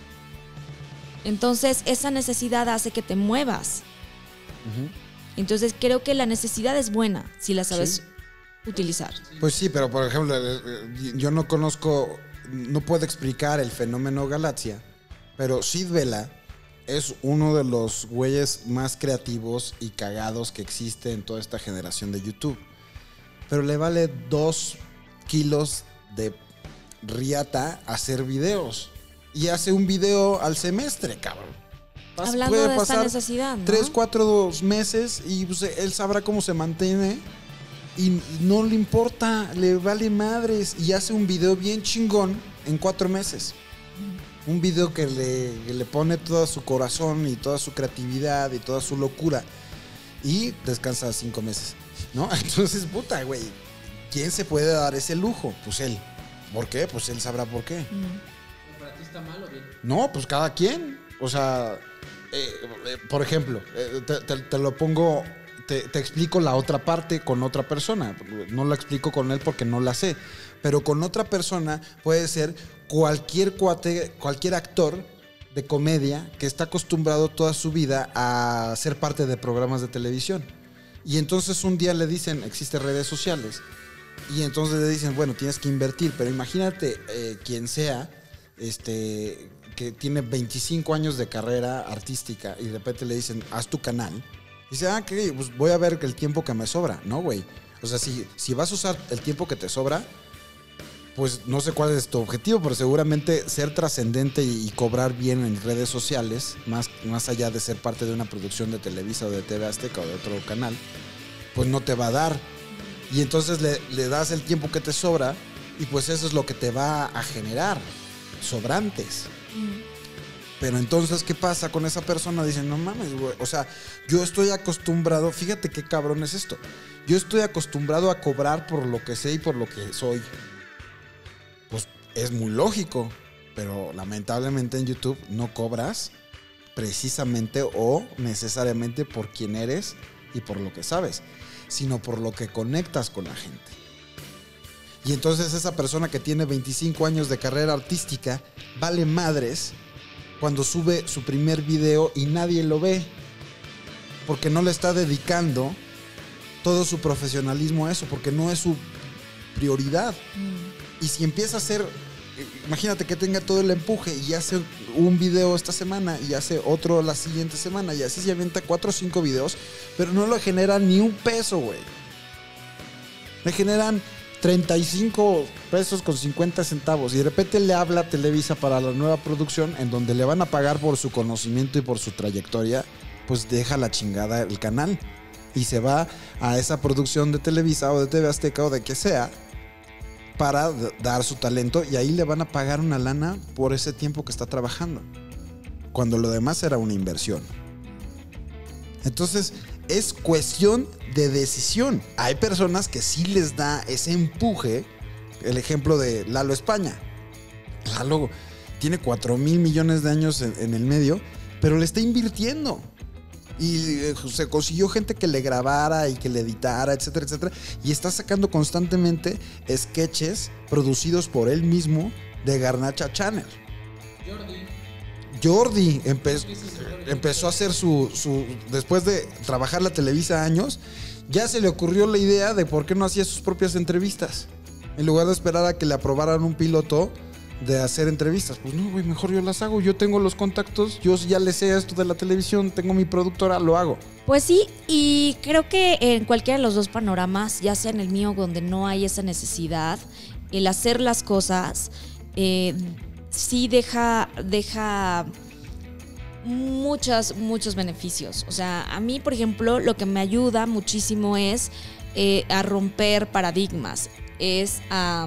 Entonces, esa necesidad hace que te muevas. Entonces, creo que la necesidad es buena si la sabes utilizar. Pues sí, pero por ejemplo, yo no puedo explicar el fenómeno Galaxia, pero Sid Vela es uno de los güeyes más creativos y cagados que existe en toda esta generación de YouTube. Pero le vale 2 kilos de riata hacer videos. Y hace un video al semestre, cabrón. Hablando de esta necesidad, ¿no? 3, 4 meses y pues, él sabrá cómo se mantiene. Y no le importa, le vale madres. Y hace un video bien chingón en 4 meses. Un video que le pone todo su corazón y toda su creatividad y toda su locura. Y descansa 5 meses, ¿no? Entonces, puta, güey, ¿quién se puede dar ese lujo? Pues él. ¿Por qué? Pues él sabrá por qué. ¿Para ti está mal o bien? No, pues cada quien. O sea, por ejemplo, te lo pongo... Te explico la otra parte con otra persona. No la explico con él porque no la sé. Pero con otra persona puede ser cualquier cuate, cualquier actor de comedia que está acostumbrado toda su vida a ser parte de programas de televisión. Y entonces un día le dicen, existen redes sociales. Y entonces le dicen, bueno, tienes que invertir. Pero imagínate quien sea, que tiene 25 años de carrera artística y de repente le dicen, haz tu canal. Dice, pues voy a ver el tiempo que me sobra. No, güey. O sea, si vas a usar el tiempo que te sobra, pues no sé cuál es tu objetivo, pero seguramente ser trascendente y cobrar bien en redes sociales, más allá de ser parte de una producción de Televisa o de TV Azteca o de otro canal, pues no te va a dar. Y entonces le das el tiempo que te sobra y pues eso es lo que te va a generar, sobrantes. Pero entonces, ¿qué pasa con esa persona? Dicen, no mames, güey, o sea, yo estoy acostumbrado, fíjate qué cabrón es esto, yo estoy acostumbrado a cobrar por lo que sé y por lo que soy. Pues es muy lógico, pero lamentablemente en YouTube no cobras precisamente o necesariamente por quién eres y por lo que sabes, sino por lo que conectas con la gente. Y entonces esa persona que tiene 25 años de carrera artística vale madres cuando sube su primer video y nadie lo ve, porque no le está dedicando todo su profesionalismo a eso, porque no es su prioridad. Y si empieza a hacer, imagínate que tenga todo el empuje y hace un video esta semana y hace otro la siguiente semana y así se avienta 4 o 5 videos, pero no le generan ni un peso, güey. Le generan 35 pesos con 50 centavos y de repente le habla a Televisa para la nueva producción en donde le van a pagar por su conocimiento y por su trayectoria, pues deja la chingada el canal y se va a esa producción de Televisa o de TV Azteca o de que sea para dar su talento y ahí le van a pagar una lana por ese tiempo que está trabajando, cuando lo demás era una inversión. Entonces es cuestión de decisión. Hay personas que sí les da ese empuje. El ejemplo de Lalo España. Lalo tiene 4,000 millones de años en el medio, pero le está invirtiendo. Y se consiguió gente que le grabara y que le editara, etcétera, etcétera. Y está sacando constantemente sketches producidos por él mismo de Garnacha Channel. Jordi empezó a hacer su... Después de trabajar la Televisa años, ya se le ocurrió la idea de por qué no hacía sus propias entrevistas. En lugar de esperar a que le aprobaran un piloto de hacer entrevistas. Pues no, güey, mejor yo las hago. Yo tengo los contactos, yo ya le sé esto de la televisión, tengo mi productora, lo hago. Pues sí, y creo que en cualquiera de los dos panoramas, ya sea en el mío donde no hay esa necesidad, el hacer las cosas sí deja muchos beneficios. O sea, a mí, por ejemplo, lo que me ayuda muchísimo es a romper paradigmas, es a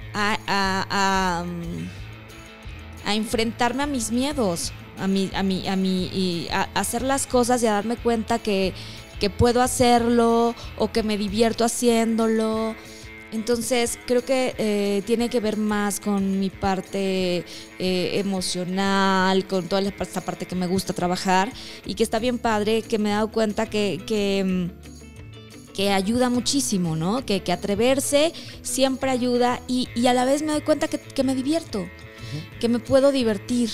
enfrentarme a mis miedos, y a hacer las cosas y a darme cuenta que puedo hacerlo o que me divierto haciéndolo. Entonces creo que tiene que ver más con mi parte emocional, con toda esta parte que me gusta trabajar y que está bien padre, que me he dado cuenta que ayuda muchísimo, ¿no? Que atreverse siempre ayuda y a la vez me doy cuenta que me divierto, que me puedo divertir.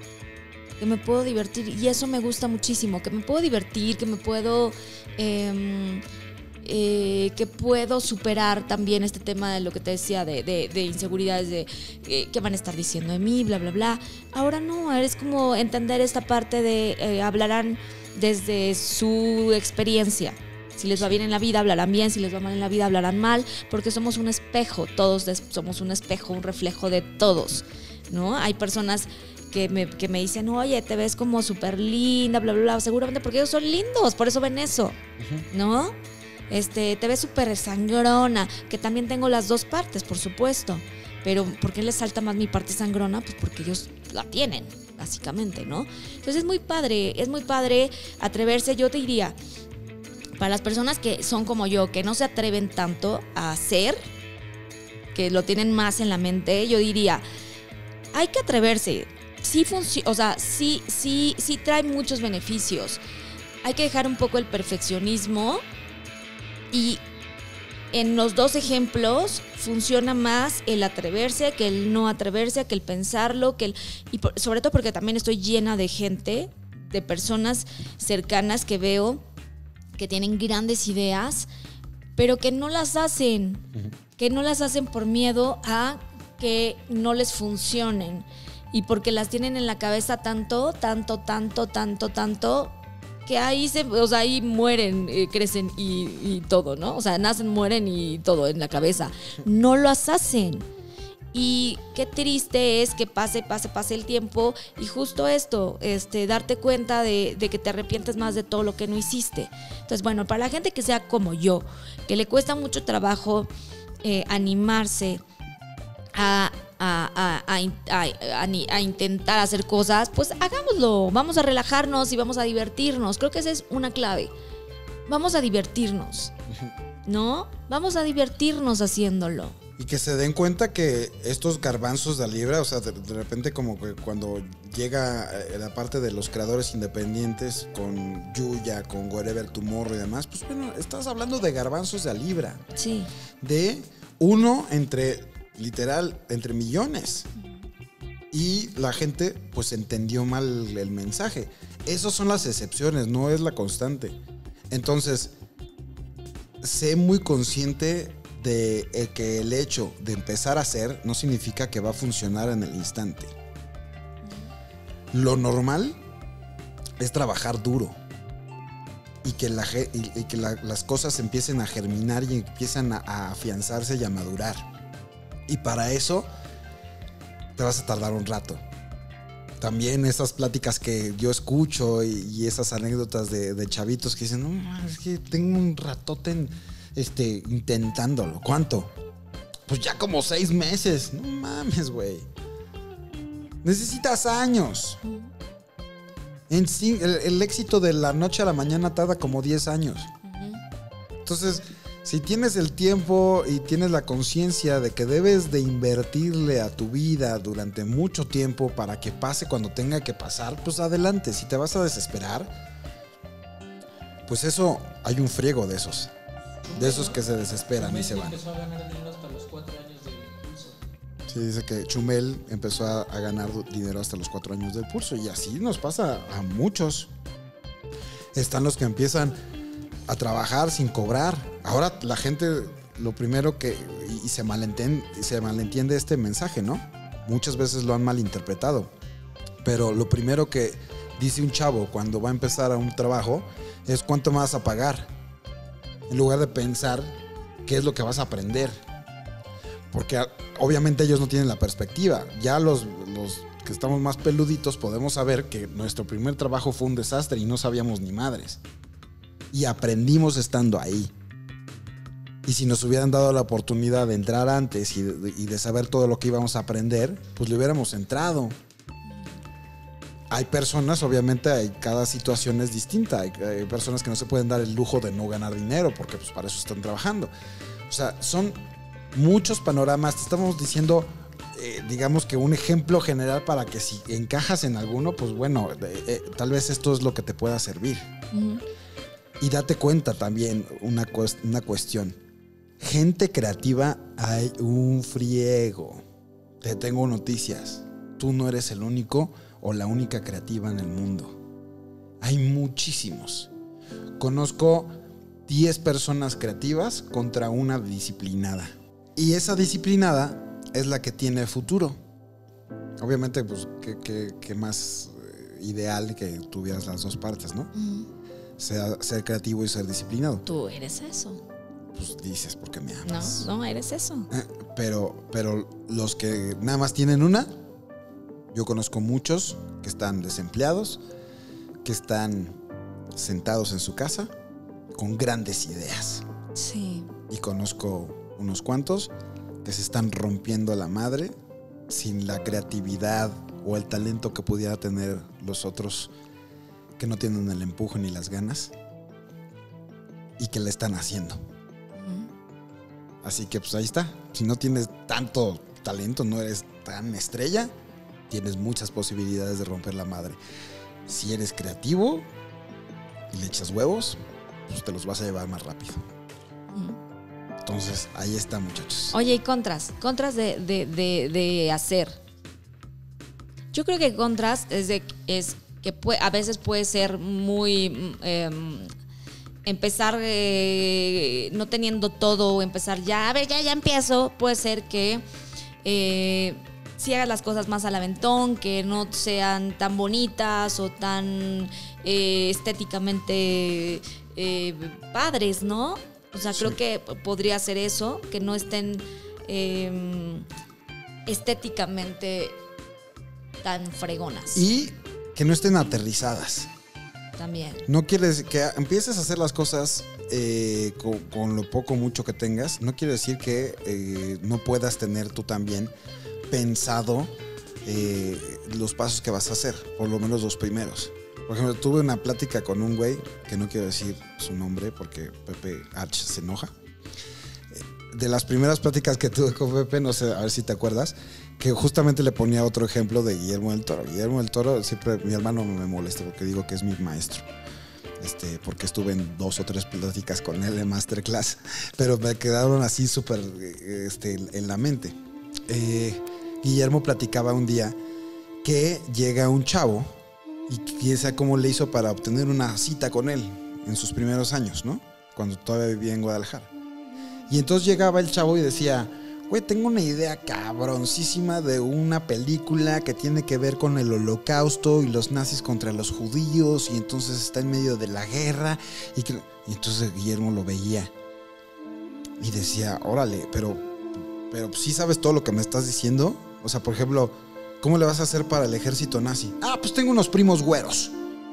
Y eso me gusta muchísimo, que me puedo divertir, que me puedo... que puedo superar también este tema de lo que te decía de inseguridades, de qué van a estar diciendo de mí, bla, bla, bla. Ahora no, es como entender esta parte de hablarán desde su experiencia. Si les va bien en la vida, hablarán bien. Si les va mal en la vida, hablarán mal. Porque somos un espejo. Todos somos un espejo, un reflejo de todos, ¿no? Hay personas que me dicen, oye, te ves como súper linda, bla, bla, bla. Seguramente porque ellos son lindos, por eso ven eso, ¿no? Te ves súper sangrona. Que también tengo las dos partes, por supuesto. Pero ¿por qué les salta más mi parte sangrona? Pues porque ellos la tienen, básicamente, ¿no? Entonces es muy padre atreverse. Yo te diría... Para las personas que son como yo, que no se atreven tanto a hacer, que lo tienen más en la mente, yo diría, hay que atreverse. Sí funciona, o sea, sí trae muchos beneficios. Hay que dejar un poco el perfeccionismo y en los dos ejemplos funciona más el atreverse que el no atreverse, que el pensarlo, sobre todo porque también estoy llena de gente, de personas cercanas que veo que tienen grandes ideas, pero que no las hacen, por miedo a que no les funcionen y porque las tienen en la cabeza tanto, que ahí mueren, crecen y todo, ¿no? O sea, nacen, mueren y todo en la cabeza. No las hacen. Y qué triste es que pase el tiempo y justo esto, darte cuenta de que te arrepientes más de todo lo que no hiciste. Entonces, bueno, para la gente que sea como yo, que le cuesta mucho trabajo animarse a intentar hacer cosas, pues hagámoslo, vamos a relajarnos y vamos a divertirnos. Creo que esa es una clave. Vamos a divertirnos, ¿no? Vamos a divertirnos haciéndolo. Y que se den cuenta que estos garbanzos de libra, o sea, de repente como que cuando llega la parte de los creadores independientes con Yuya, con Wherever Tomorrow y demás, pues bueno, estás hablando de garbanzos de libra. Sí. De uno literal, entre millones. Y la gente pues entendió mal el mensaje. Esas son las excepciones, no es la constante. Entonces, sé muy consciente de que el hecho de empezar a hacer no significa que va a funcionar en el instante. Lo normal es trabajar duro y que las cosas empiecen a germinar y empiezan a afianzarse y a madurar. Y para eso te vas a tardar un rato. También esas pláticas que yo escucho y esas anécdotas de chavitos que dicen, no, es que tengo un ratote intentándolo. ¿Cuánto? Pues ya como 6 meses. No mames, güey. Necesitas años. El éxito de la noche a la mañana tarda como 10 años. Entonces, si tienes el tiempo y tienes la conciencia de que debes de invertirle a tu vida durante mucho tiempo para que pase cuando tenga que pasar, pues adelante. Si te vas a desesperar, pues eso, hay un friego de esos. De esos que se desesperan y se van. Empezó a ganar dinero hasta los 4 años del Pulso. Sí, dice que Chumel empezó a ganar dinero hasta los 4 años del Pulso. Y así nos pasa a muchos. Están los que empiezan a trabajar sin cobrar. Ahora la gente, lo primero que... Y se malentiende este mensaje, ¿no? Muchas veces lo han malinterpretado. Pero lo primero que dice un chavo cuando va a empezar a un trabajo es ¿cuánto me vas a pagar? En lugar de pensar qué es lo que vas a aprender. Porque obviamente ellos no tienen la perspectiva. Ya los que estamos más peluditos podemos saber que nuestro primer trabajo fue un desastre y no sabíamos ni madres. Y aprendimos estando ahí. Y si nos hubieran dado la oportunidad de entrar antes y de saber todo lo que íbamos a aprender, pues le hubiéramos entrado. Hay personas, obviamente, cada situación es distinta. Hay personas que no se pueden dar el lujo de no ganar dinero porque pues para eso están trabajando. O sea, son muchos panoramas. Te estamos diciendo, digamos que un ejemplo general para que si encajas en alguno, pues bueno, tal vez esto es lo que te pueda servir. Y date cuenta también una cuestión. Gente creativa hay un friego. Te tengo noticias. Tú no eres el único o la única creativa en el mundo. Hay muchísimos. Conozco 10 personas creativas contra una disciplinada. Y esa disciplinada es la que tiene futuro. Obviamente, pues, que más ideal que tuvieras las dos partes, ¿no? Ser creativo y ser disciplinado. Tú eres eso. Pues dices porque me amas. No, eres eso. Pero los que nada más tienen una, yo conozco muchos que están desempleados, que están sentados en su casa con grandes ideas. Sí. Y conozco unos cuantos que se están rompiendo la madre sin la creatividad o el talento que pudiera tener los otros que no tienen el empuje ni las ganas y que le están haciendo. Así que pues ahí está. Si no tienes tanto talento, no eres tan estrella, tienes muchas posibilidades de romper la madre. Si eres creativo y le echas huevos, pues te los vas a llevar más rápido. Entonces, ahí está, muchachos. Oye, y contras de hacer. Yo creo que contras es que a veces puede ser muy... empezar no teniendo todo, o empezar ya empiezo, puede ser que si hagas las cosas más al aventón, que no sean tan bonitas o tan estéticamente padres, ¿no? O sea, sí. Creo que podría ser eso, que no estén estéticamente tan fregonas. Y que no estén aterrizadas. También. No quiere decir que empieces a hacer las cosas con lo poco o mucho que tengas. No quiere decir que no puedas tener tú también pensado los pasos que vas a hacer, por lo menos los primeros. Por ejemplo, tuve una plática con un güey, que no quiero decir su nombre porque Pepe Arch se enoja. De las primeras pláticas que tuve con Pepe, no sé, a ver si te acuerdas, que justamente le ponía otro ejemplo de Guillermo del Toro. Guillermo del Toro, siempre mi hermano me molesta porque digo que es mi maestro. Porque estuve en 2 o 3 pláticas con él en Masterclass, pero me quedaron así súper en la mente. Guillermo platicaba un día que llega un chavo y quién sabe cómo le hizo para obtener una cita con él en sus primeros años, ¿no? Cuando todavía vivía en Guadalajara. Y entonces llegaba el chavo y decía, güey, tengo una idea cabroncísima de una película que tiene que ver con el Holocausto y los nazis contra los judíos, y entonces está en medio de la guerra. Y entonces Guillermo lo veía y decía, órale, pero ¿sí sabes todo lo que me estás diciendo? O sea, por ejemplo, ¿cómo le vas a hacer para el ejército nazi? Pues tengo unos primos güeros.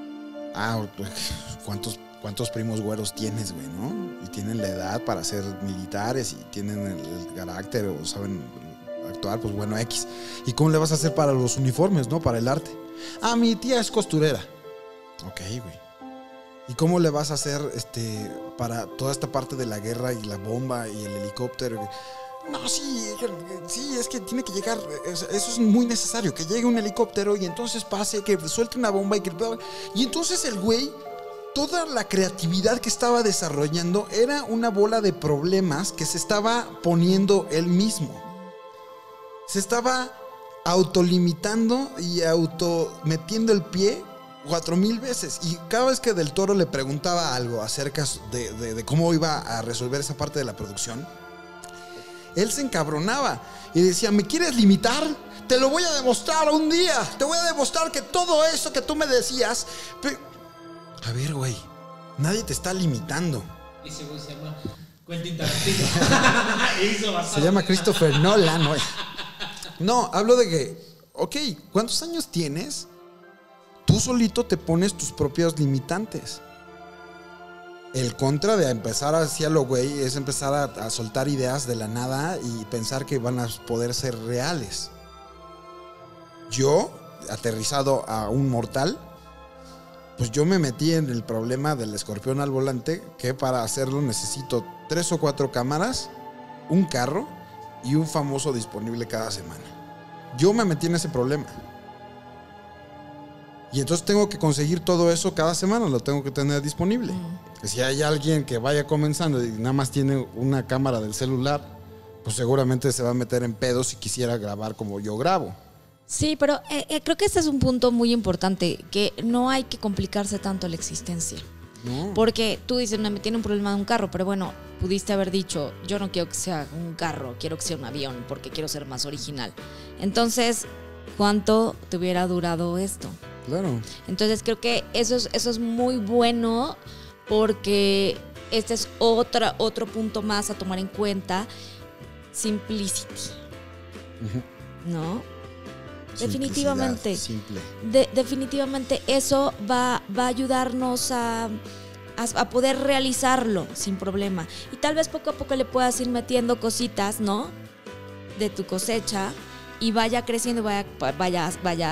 ¿Cuántos primos güeros tienes, güey, no? Y tienen la edad para ser militares y tienen el carácter o saben actuar, pues bueno, X. ¿Y cómo le vas a hacer para los uniformes, no? Para el arte. Mi tía es costurera. Ok, güey. ¿Y cómo le vas a hacer para toda esta parte de la guerra y la bomba y el helicóptero? No, sí, es que tiene que llegar, eso es muy necesario, que llegue un helicóptero y entonces pase, que suelte una bomba y entonces el güey, toda la creatividad que estaba desarrollando era una bola de problemas que se estaba poniendo él mismo. Se estaba autolimitando y autometiendo el pie 4,000 veces. Y cada vez que Del Toro le preguntaba algo acerca de cómo iba a resolver esa parte de la producción, él se encabronaba y decía, ¿me quieres limitar? Te lo voy a demostrar un día. Te voy a demostrar que todo eso que tú me decías... A ver, güey, nadie te está limitando. Ese güey se llama Quentin Tarantino. Se llama Christopher Nolan, güey. No, hablo de que, ok, ¿cuántos años tienes? Tú solito te pones tus propios limitantes. El contra de empezar hacia lo güey es empezar a soltar ideas de la nada y pensar que van a poder ser reales. Yo, aterrizado a un mortal, pues yo me metí en el problema del escorpión al volante, que para hacerlo necesito 3 o 4 cámaras, un carro y un famoso disponible cada semana. Yo me metí en ese problema. Y entonces tengo que conseguir todo eso cada semana, lo tengo que tener disponible. Que si hay alguien que vaya comenzando y nada más tiene una cámara del celular, pues seguramente se va a meter en pedos si quisiera grabar como yo grabo. Sí, pero creo que este es un punto muy importante, que no hay que complicarse tanto la existencia. No. Porque tú dices, me tiene un problema de un carro, pero bueno, pudiste haber dicho, yo no quiero que sea un carro, quiero que sea un avión, porque quiero ser más original. Entonces, ¿cuánto te hubiera durado esto? Claro. Entonces creo que eso es muy bueno, porque este es otro punto más a tomar en cuenta. Simplicity. ¿No? Definitivamente. Simple. Definitivamente eso va a ayudarnos a poder realizarlo sin problema. Y tal vez poco a poco le puedas ir metiendo cositas, ¿no? De tu cosecha y vaya creciendo, vaya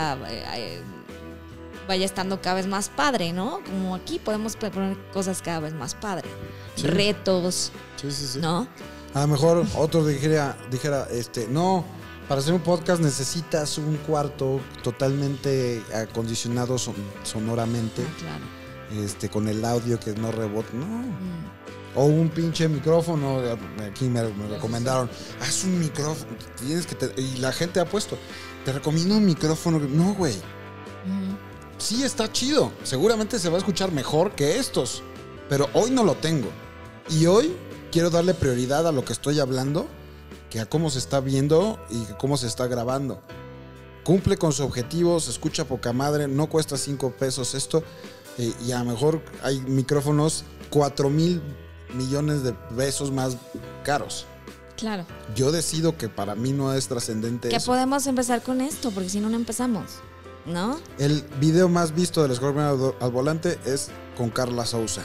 estando cada vez más padre, ¿no? Como aquí podemos poner cosas cada vez más padre. Sí. Retos. Sí. ¿No? A lo mejor otro dijera, no, para hacer un podcast necesitas un cuarto totalmente acondicionado sonoramente. Claro. Con el audio que no rebota, no. O un pinche micrófono. Aquí me recomendaron, haz un micrófono, y la gente ha puesto, te recomiendo un micrófono. No, güey. Sí, está chido. Seguramente se va a escuchar mejor que estos. Pero hoy no lo tengo. Y hoy quiero darle prioridad a lo que estoy hablando, que a cómo se está viendo y cómo se está grabando. Cumple con su objetivo, se escucha poca madre, no cuesta 5 pesos esto. Y a lo mejor hay micrófonos 4,000 millones de pesos más caros. Claro. Yo decido que para mí no es trascendente Que eso. podemos empezar con esto, porque si no, no empezamos, ¿no? El video más visto del Scorpion al volante es con Carla Souza.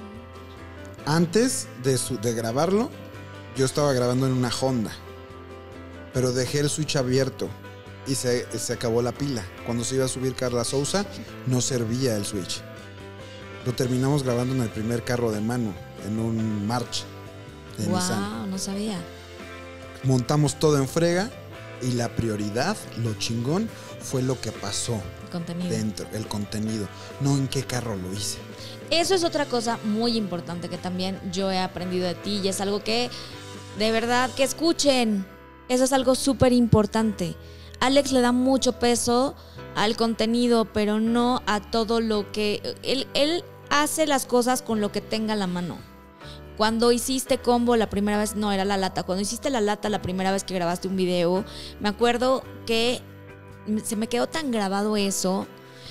Antes de grabarlo, yo estaba grabando en una Honda, pero dejé el switch abierto y se acabó la pila. Cuando se iba a subir Carla Souza, no servía el switch. Lo terminamos grabando en el primer carro de mano, en un March de Nissan. Wow, no sabía. Montamos todo en frega y la prioridad, lo chingón, fue lo que pasó El contenido. dentro, el contenido, no en qué carro lo hice. Eso es otra cosa muy importante que también yo he aprendido de ti y es algo que, de verdad, que escuchen. Eso es algo súper importante. Alex le da mucho peso al contenido, pero no a todo lo que... Él hace las cosas con lo que tenga a la mano. Cuando hiciste combo la primera vez, no, era la lata. Cuando hiciste la lata la primera vez que grabaste un video, me acuerdo que se me quedó tan grabado eso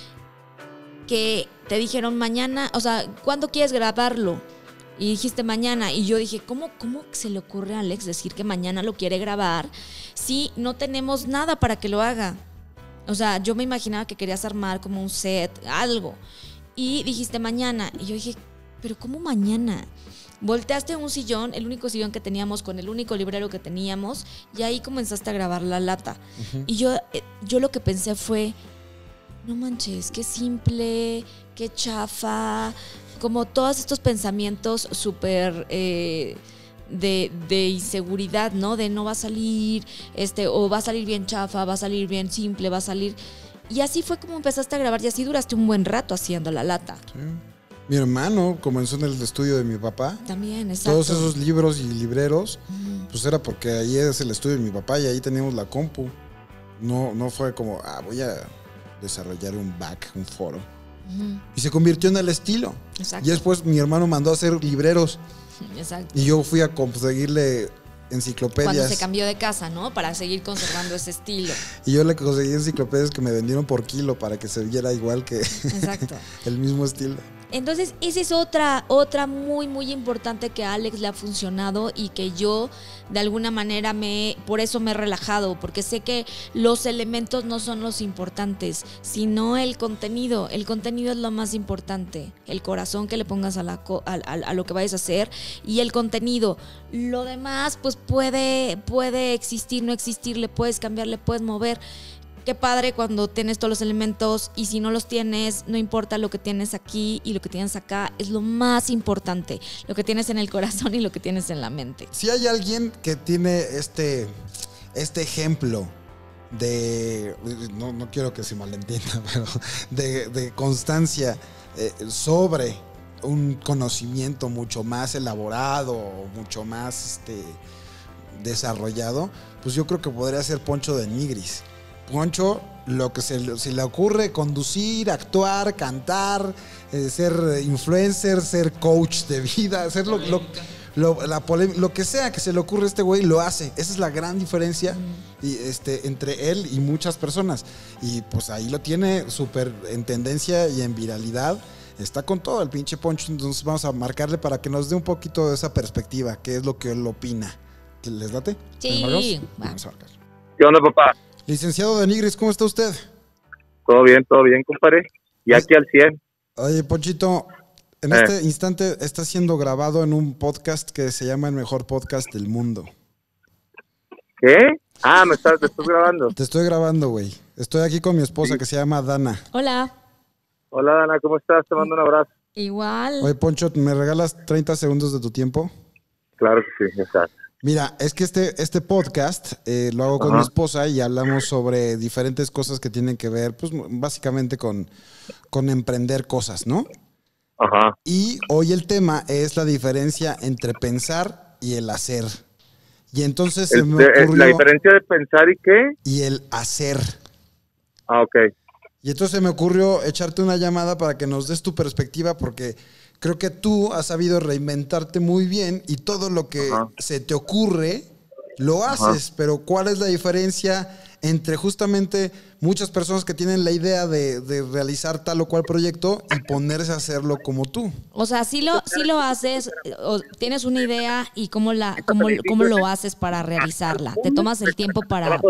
que te dijeron mañana, o sea, ¿cuándo quieres grabarlo? Y dijiste mañana. Y yo dije, ¿cómo se le ocurre a Alex decir que mañana lo quiere grabar si no tenemos nada para que lo haga? O sea, yo me imaginaba que querías armar como un set, algo. Y dijiste mañana. Y yo dije, ¿pero cómo mañana? Volteaste un sillón, el único sillón que teníamos con el único librero que teníamos, y ahí comenzaste a grabar la lata. Uh-huh. Y yo lo que pensé fue, no manches, qué simple, qué chafa, como todos estos pensamientos súper de inseguridad, ¿no? De no va a salir, o va a salir bien chafa, va a salir bien simple, va a salir... Y así fue como empezaste a grabar y así duraste un buen rato haciendo la lata. Sí. Mi hermano comenzó en el estudio de mi papá. También, exacto. Todos esos libros y libreros, pues era porque ahí es el estudio de mi papá y ahí teníamos la compu. No fue como, voy a desarrollar un foro. Y se convirtió en el estilo. Exacto. Y después mi hermano mandó a hacer libreros. Exacto. Y yo fui a conseguirle enciclopedias. Cuando se cambió de casa, ¿no? Para seguir conservando ese estilo. Y yo le conseguí enciclopedias que me vendieron por kilo para que se viera igual que exacto. el mismo estilo. Entonces, esa es otra muy, muy importante que a Alex le ha funcionado y que yo, de alguna manera, por eso me he relajado, porque sé que los elementos no son los importantes, sino el contenido. El contenido es lo más importante. El corazón que le pongas a lo que vayas a hacer y el contenido. Lo demás, pues puede existir, no existir, le puedes cambiar, le puedes mover. Qué padre cuando tienes todos los elementos y si no los tienes, no importa lo que tienes aquí y lo que tienes acá, es lo más importante, lo que tienes en el corazón y lo que tienes en la mente. Si hay alguien que tiene este ejemplo de, no quiero que se malentienda, pero de constancia sobre un conocimiento mucho más elaborado, mucho más desarrollado, pues yo creo que podría ser Poncho de Nigris. Poncho, lo que se le ocurre, conducir, actuar, cantar, ser influencer, ser coach de vida, hacer lo que sea que se le ocurre a este güey, lo hace. Esa es la gran diferencia entre él y muchas personas. Y pues ahí lo tiene súper en tendencia y en viralidad. Está con todo el pinche Poncho, entonces vamos a marcarle para que nos dé un poquito de esa perspectiva, qué es lo que él opina. ¿Les late? Sí. Vamos a marcar. ¿Qué onda, papá? Licenciado de Nigris, ¿cómo está usted? Todo bien, compadre. Y aquí al 100. Oye, Ponchito, en este instante está siendo grabado en un podcast que se llama El Mejor Podcast del Mundo. ¿Qué? ¿Me estás grabando? Te estoy grabando, güey. Estoy aquí con mi esposa que se llama Dana. Hola. Hola, Dana, ¿cómo estás? Te mando un abrazo. Igual. Oye, Poncho, ¿me regalas 30 segundos de tu tiempo? Claro que sí, exacto. Mira, es que este podcast lo hago con mi esposa y hablamos sobre diferentes cosas que tienen que ver, pues básicamente con emprender cosas, ¿no? Ajá. Y hoy el tema es la diferencia entre pensar y el hacer. Y entonces se me ocurrió... ¿La diferencia de pensar y qué? Y el hacer. Ok. Y entonces se me ocurrió echarte una llamada para que nos des tu perspectiva porque... Creo que tú has sabido reinventarte muy bien y todo lo que se te ocurre lo haces, pero ¿cuál es la diferencia entre justamente muchas personas que tienen la idea de realizar tal o cual proyecto y ponerse a hacerlo como tú? O sea, sí lo haces, o tienes una idea y cómo lo haces para realizarla. ¿Te tomas el tiempo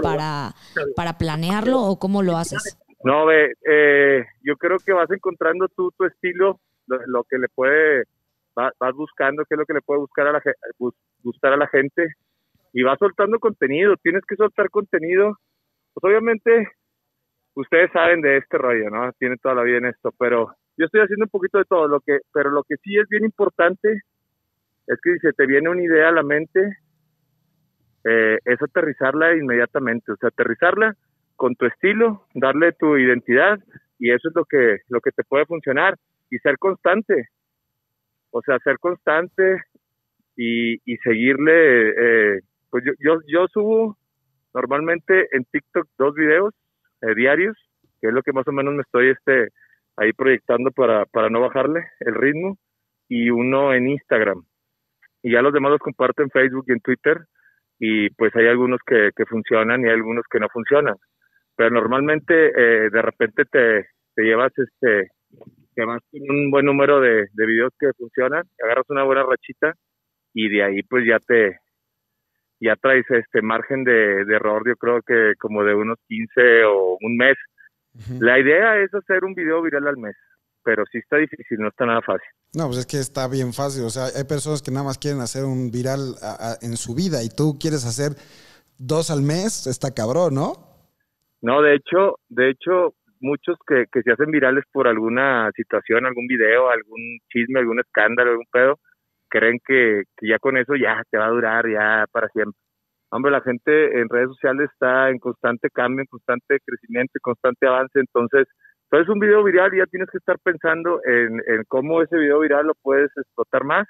para planearlo o cómo lo haces? No, yo creo que vas encontrando tú tu estilo, lo que le puede, vas buscando qué es lo que le puede gustar a la gente y vas soltando contenido. Tienes que soltar contenido. Pues obviamente ustedes saben de este rollo, ¿no? Tienen toda la vida en esto, pero yo estoy haciendo un poquito de todo. Pero lo que sí es bien importante es que si se te viene una idea a la mente, es aterrizarla inmediatamente, o sea, aterrizarla con tu estilo, darle tu identidad, y eso es lo que te puede funcionar, y ser constante, o sea, ser constante y seguirle. Pues yo subo normalmente en TikTok 2 videos diarios, que es lo que más o menos me estoy ahí proyectando para no bajarle el ritmo, y uno en Instagram, y ya los demás los comparto en Facebook y en Twitter, y pues hay algunos que funcionan y hay algunos que no funcionan, pero normalmente de repente te llevas te vas con un buen número de videos que funcionan, agarras una buena rachita y de ahí pues ya traes margen de error, yo creo que como de unos 15 o un mes. Uh-huh. La idea es hacer un video viral al mes, pero sí está difícil, no está nada fácil. No, pues es que está bien fácil, o sea, hay personas que nada más quieren hacer un viral en su vida y tú quieres hacer 2 al mes, está cabrón, ¿no? No, de hecho, muchos que se hacen virales por alguna situación, algún video, algún chisme, algún escándalo, algún pedo, creen que ya con eso ya te va a durar ya para siempre. Hombre, la gente en redes sociales está en constante cambio, en constante crecimiento, en constante avance, entonces un video viral y ya tienes que estar pensando en cómo ese video viral lo puedes explotar más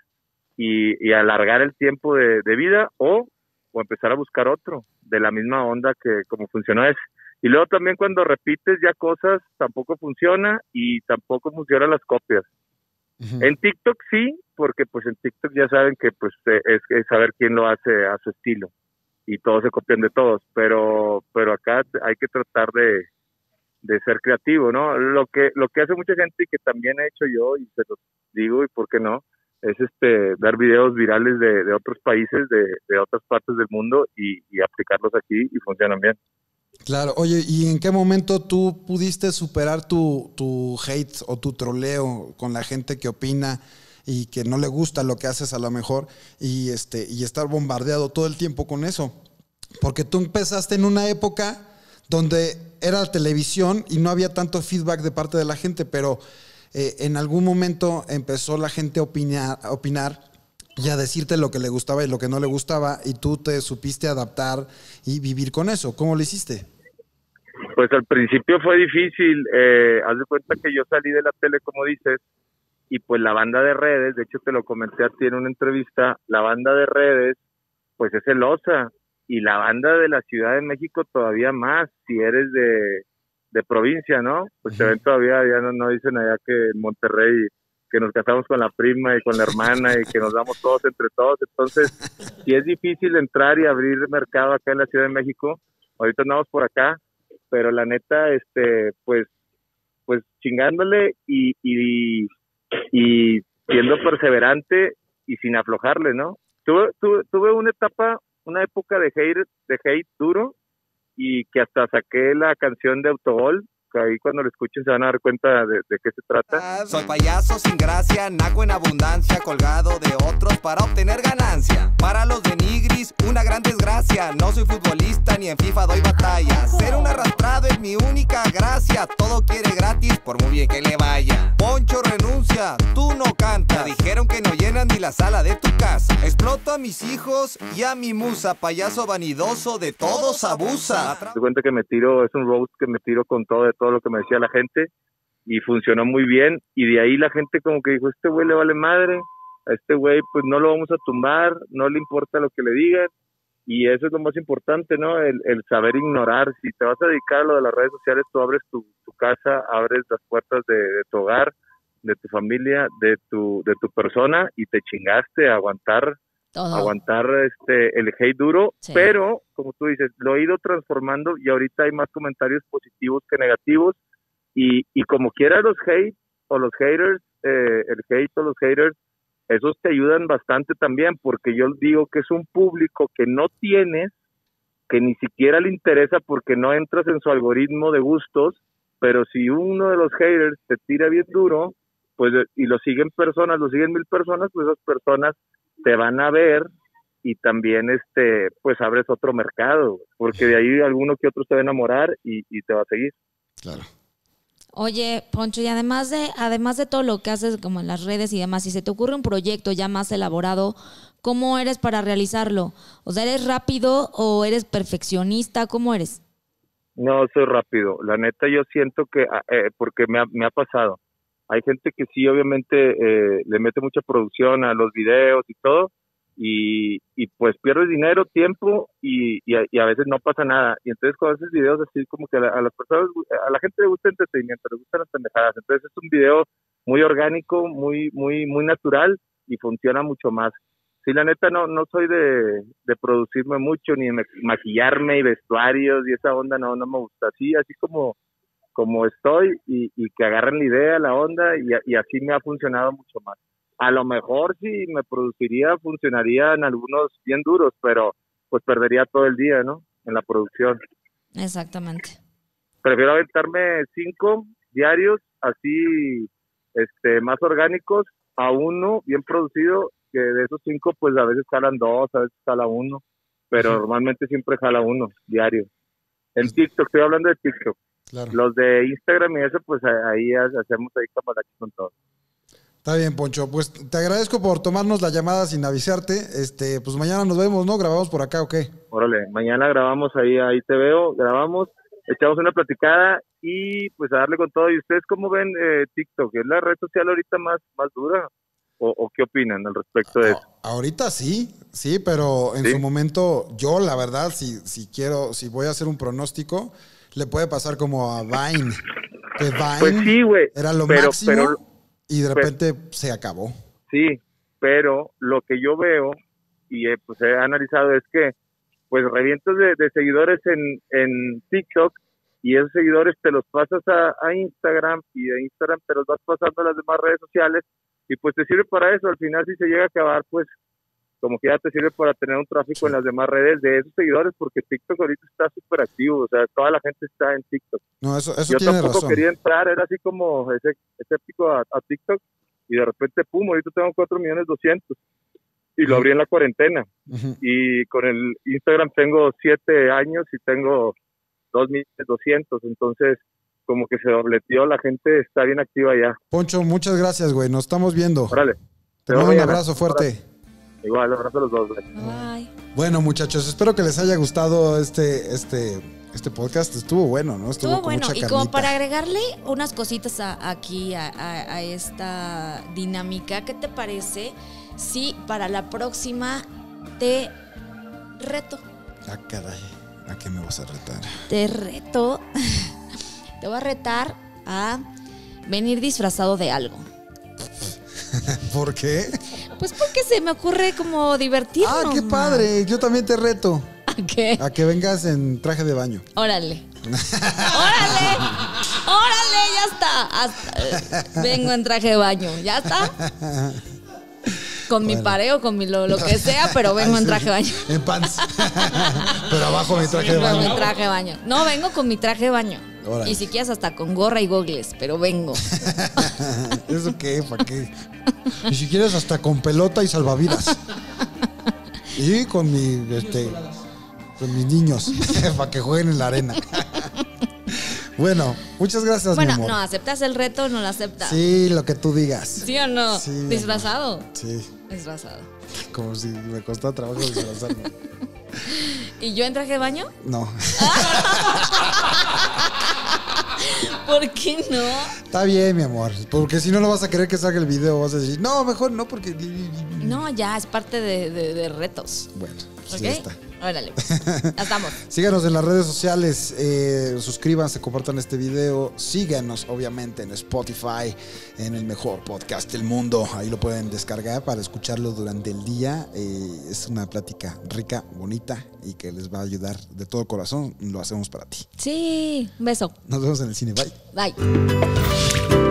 y alargar el tiempo de vida o empezar a buscar otro de la misma onda que como funcionó ese. Y luego también cuando repites ya cosas tampoco funciona y tampoco funcionan las copias. Uh-huh. En TikTok sí, porque pues en TikTok ya saben que pues es saber quién lo hace a su estilo y todos se copian de todos, pero acá hay que tratar de ser creativo, ¿no? Lo que hace mucha gente y que también he hecho yo y se los digo y por qué no, es dar videos virales de otros países, de otras partes del mundo y aplicarlos aquí y funcionan bien. Claro, oye, ¿y en qué momento tú pudiste superar tu hate o tu troleo con la gente que opina y que no le gusta lo que haces a lo mejor y estar bombardeado todo el tiempo con eso? Porque tú empezaste en una época donde era la televisión y no había tanto feedback de parte de la gente, pero en algún momento empezó la gente a opinar y a decirte lo que le gustaba y lo que no le gustaba, y tú te supiste adaptar y vivir con eso. ¿Cómo lo hiciste? Pues al principio fue difícil. Haz de cuenta que yo salí de la tele, como dices, y pues la banda de redes, de hecho te lo comenté a ti en una entrevista, la banda de redes pues es celosa, y la banda de la Ciudad de México todavía más, si eres de provincia, ¿no? Pues te ven todavía, ya no dicen allá que en Monterrey que nos casamos con la prima y con la hermana y que nos damos todos entre todos. Entonces, si es difícil entrar y abrir mercado acá en la Ciudad de México, ahorita andamos por acá, pero la neta, pues chingándole y siendo perseverante y sin aflojarle, ¿no? Tuve una época de hate duro, y que hasta saqué la canción de Autogol, que ahí cuando lo escuchen se van a dar cuenta de qué se trata. Soy payaso sin gracia, naco en abundancia, colgado de otros para obtener ganancia. Para los de Nigris, una gran desgracia, no soy futbolista ni en FIFA doy batalla. Ser un arrastrado es mi única gracia, todo quiere gratis por muy bien que le vaya. Poncho renuncia, tú no cantas, dijeron que no llenan ni la sala de tu casa. Exploto a mis hijos y a mi musa, payaso vanidoso de todos abusa. Te cuenta que es un roast que me tiro con todo lo que me decía la gente, y funcionó muy bien, y de ahí la gente como que dijo, este güey le vale madre, a este güey pues no lo vamos a tumbar, no le importa lo que le digan, y eso es lo más importante, ¿no? El saber ignorar. Si te vas a dedicar a lo de las redes sociales, tú abres tu casa, abres las puertas de tu hogar, de tu familia, de tu persona, y te chingaste a aguantar aguantar el hate duro, sí. Pero como tú dices, lo he ido transformando y ahorita hay más comentarios positivos que negativos y como quiera los hate o los haters, el hate o los haters, esos te ayudan bastante también, porque yo digo que es un público que no tienes, que ni siquiera le interesa porque no entras en su algoritmo de gustos, pero si uno de los haters te tira bien duro, pues y lo siguen 1000 personas, pues esas personas te van a ver y también pues abres otro mercado, porque de ahí alguno que otro se va a enamorar y te va a seguir. Claro. Oye, Poncho, y además de todo lo que haces como en las redes y demás, si se te ocurre un proyecto ya más elaborado, ¿cómo eres para realizarlo? O sea, ¿eres rápido o eres perfeccionista? ¿Cómo eres? No, soy rápido. La neta yo siento que, porque me ha pasado, hay gente que sí obviamente le mete mucha producción a los videos y todo, y pues pierdes dinero, tiempo y a veces no pasa nada. Y entonces con esos videos así como que a las personas, a la gente le gusta entretenimiento, le gustan las pendejadas. Entonces es un video muy orgánico, muy natural y funciona mucho más. Sí, la neta no soy de producirme mucho, ni de maquillarme y vestuarios y esa onda no me gusta. Así como estoy y que agarren la idea, la onda y así me ha funcionado mucho más. A lo mejor si me produciría, funcionarían algunos bien duros, pero pues perdería todo el día, ¿no? En la producción. Exactamente. Prefiero aventarme 5 diarios, así, más orgánicos, a uno bien producido, que de esos 5, pues a veces jalan 2, a veces jala 1, pero normalmente siempre jala 1 diario. En TikTok, estoy hablando de TikTok. Claro. Los de Instagram y eso, pues ahí hacemos ahí camarazzi con todo. Está bien, Poncho. Pues te agradezco por tomarnos la llamada sin avisarte. Pues mañana nos vemos, ¿no? ¿Grabamos por acá o qué? Órale, mañana grabamos ahí te veo, grabamos, echamos una platicada y pues a darle con todo. ¿Y ustedes cómo ven TikTok? ¿Es la red social ahorita más dura? ¿O qué opinan al respecto de eso? Ahorita sí, pero en su momento, yo la verdad, si voy a hacer un pronóstico, le puede pasar como a Vine. Que Vine pues sí, güey, era lo máximo y de repente se acabó. Sí, pero lo que yo veo y pues he analizado es que pues revientas de seguidores en TikTok y esos seguidores te los pasas a Instagram y de Instagram te los vas pasando a las demás redes sociales y pues te sirve para eso. Al final si se llega a acabar, pues como que ya te sirve para tener un tráfico en las demás redes de esos seguidores, porque TikTok ahorita está súper activo, o sea, toda la gente está en TikTok. No, eso yo tiene tampoco razón. quería entrar, era así como escéptico a TikTok, y de repente, pum, ahorita tengo 4.200.000, y lo abrí en la cuarentena, y con el Instagram tengo 7 años y tengo 2.200.000, entonces como que se dobleteó, la gente está bien activa ya. Poncho, muchas gracias, güey, nos estamos viendo. Órale. Te mando un abrazo fuerte. Órale. Igual, abrazo a los dos. Bye. Bueno, muchachos, espero que les haya gustado este podcast. Estuvo bueno, ¿no? Estuvo bueno. Y como para agregarle unas cositas aquí a esta dinámica, ¿qué te parece si para la próxima te reto? Ah, caray. ¿A qué me vas a retar? Te reto. Te voy a retar a venir disfrazado de algo. ¿Por qué? Pues porque se me ocurre como divertirnos. Ah, qué padre. Yo también te reto. ¿A qué? A que vengas en traje de baño. Órale. ¡Órale! Ya está. Vengo en traje de baño. ¿Ya está? Con mi pareo, con mi lo que sea, pero vengo en traje de baño. En pants. Pero abajo mi traje de baño. Con mi traje de baño. No, vengo con mi traje de baño. Órale. Y si quieres hasta con gorra y gogles, pero vengo. ¿Eso qué? ¿Para qué? Y si quieres hasta con pelota y salvavidas. Y con con mis niños para que jueguen en la arena. Bueno, muchas gracias, mi amor. Bueno, no, ¿aceptas el reto o no lo aceptas? Sí, lo que tú digas. ¿Sí o no? Sí, ¿Disfrazado? Sí. Disfrazado. Como si me costara trabajo disfrazarme. ¿Y yo en traje de baño? No. ¿Por qué no? Está bien, mi amor. Porque si no lo vas a querer que salga el video, vas a decir, no, mejor no, porque... No, ya, es parte de retos. Bueno, pues ¿Ok? ya está. Órale, ya estamos. Síganos en las redes sociales, suscríbanse, compartan este video, síganos obviamente en Spotify, en el mejor podcast del mundo, ahí lo pueden descargar para escucharlo durante el día, es una plática rica, bonita y que les va a ayudar de todo corazón, lo hacemos para ti. Sí, un beso. Nos vemos en el cine, bye. Bye.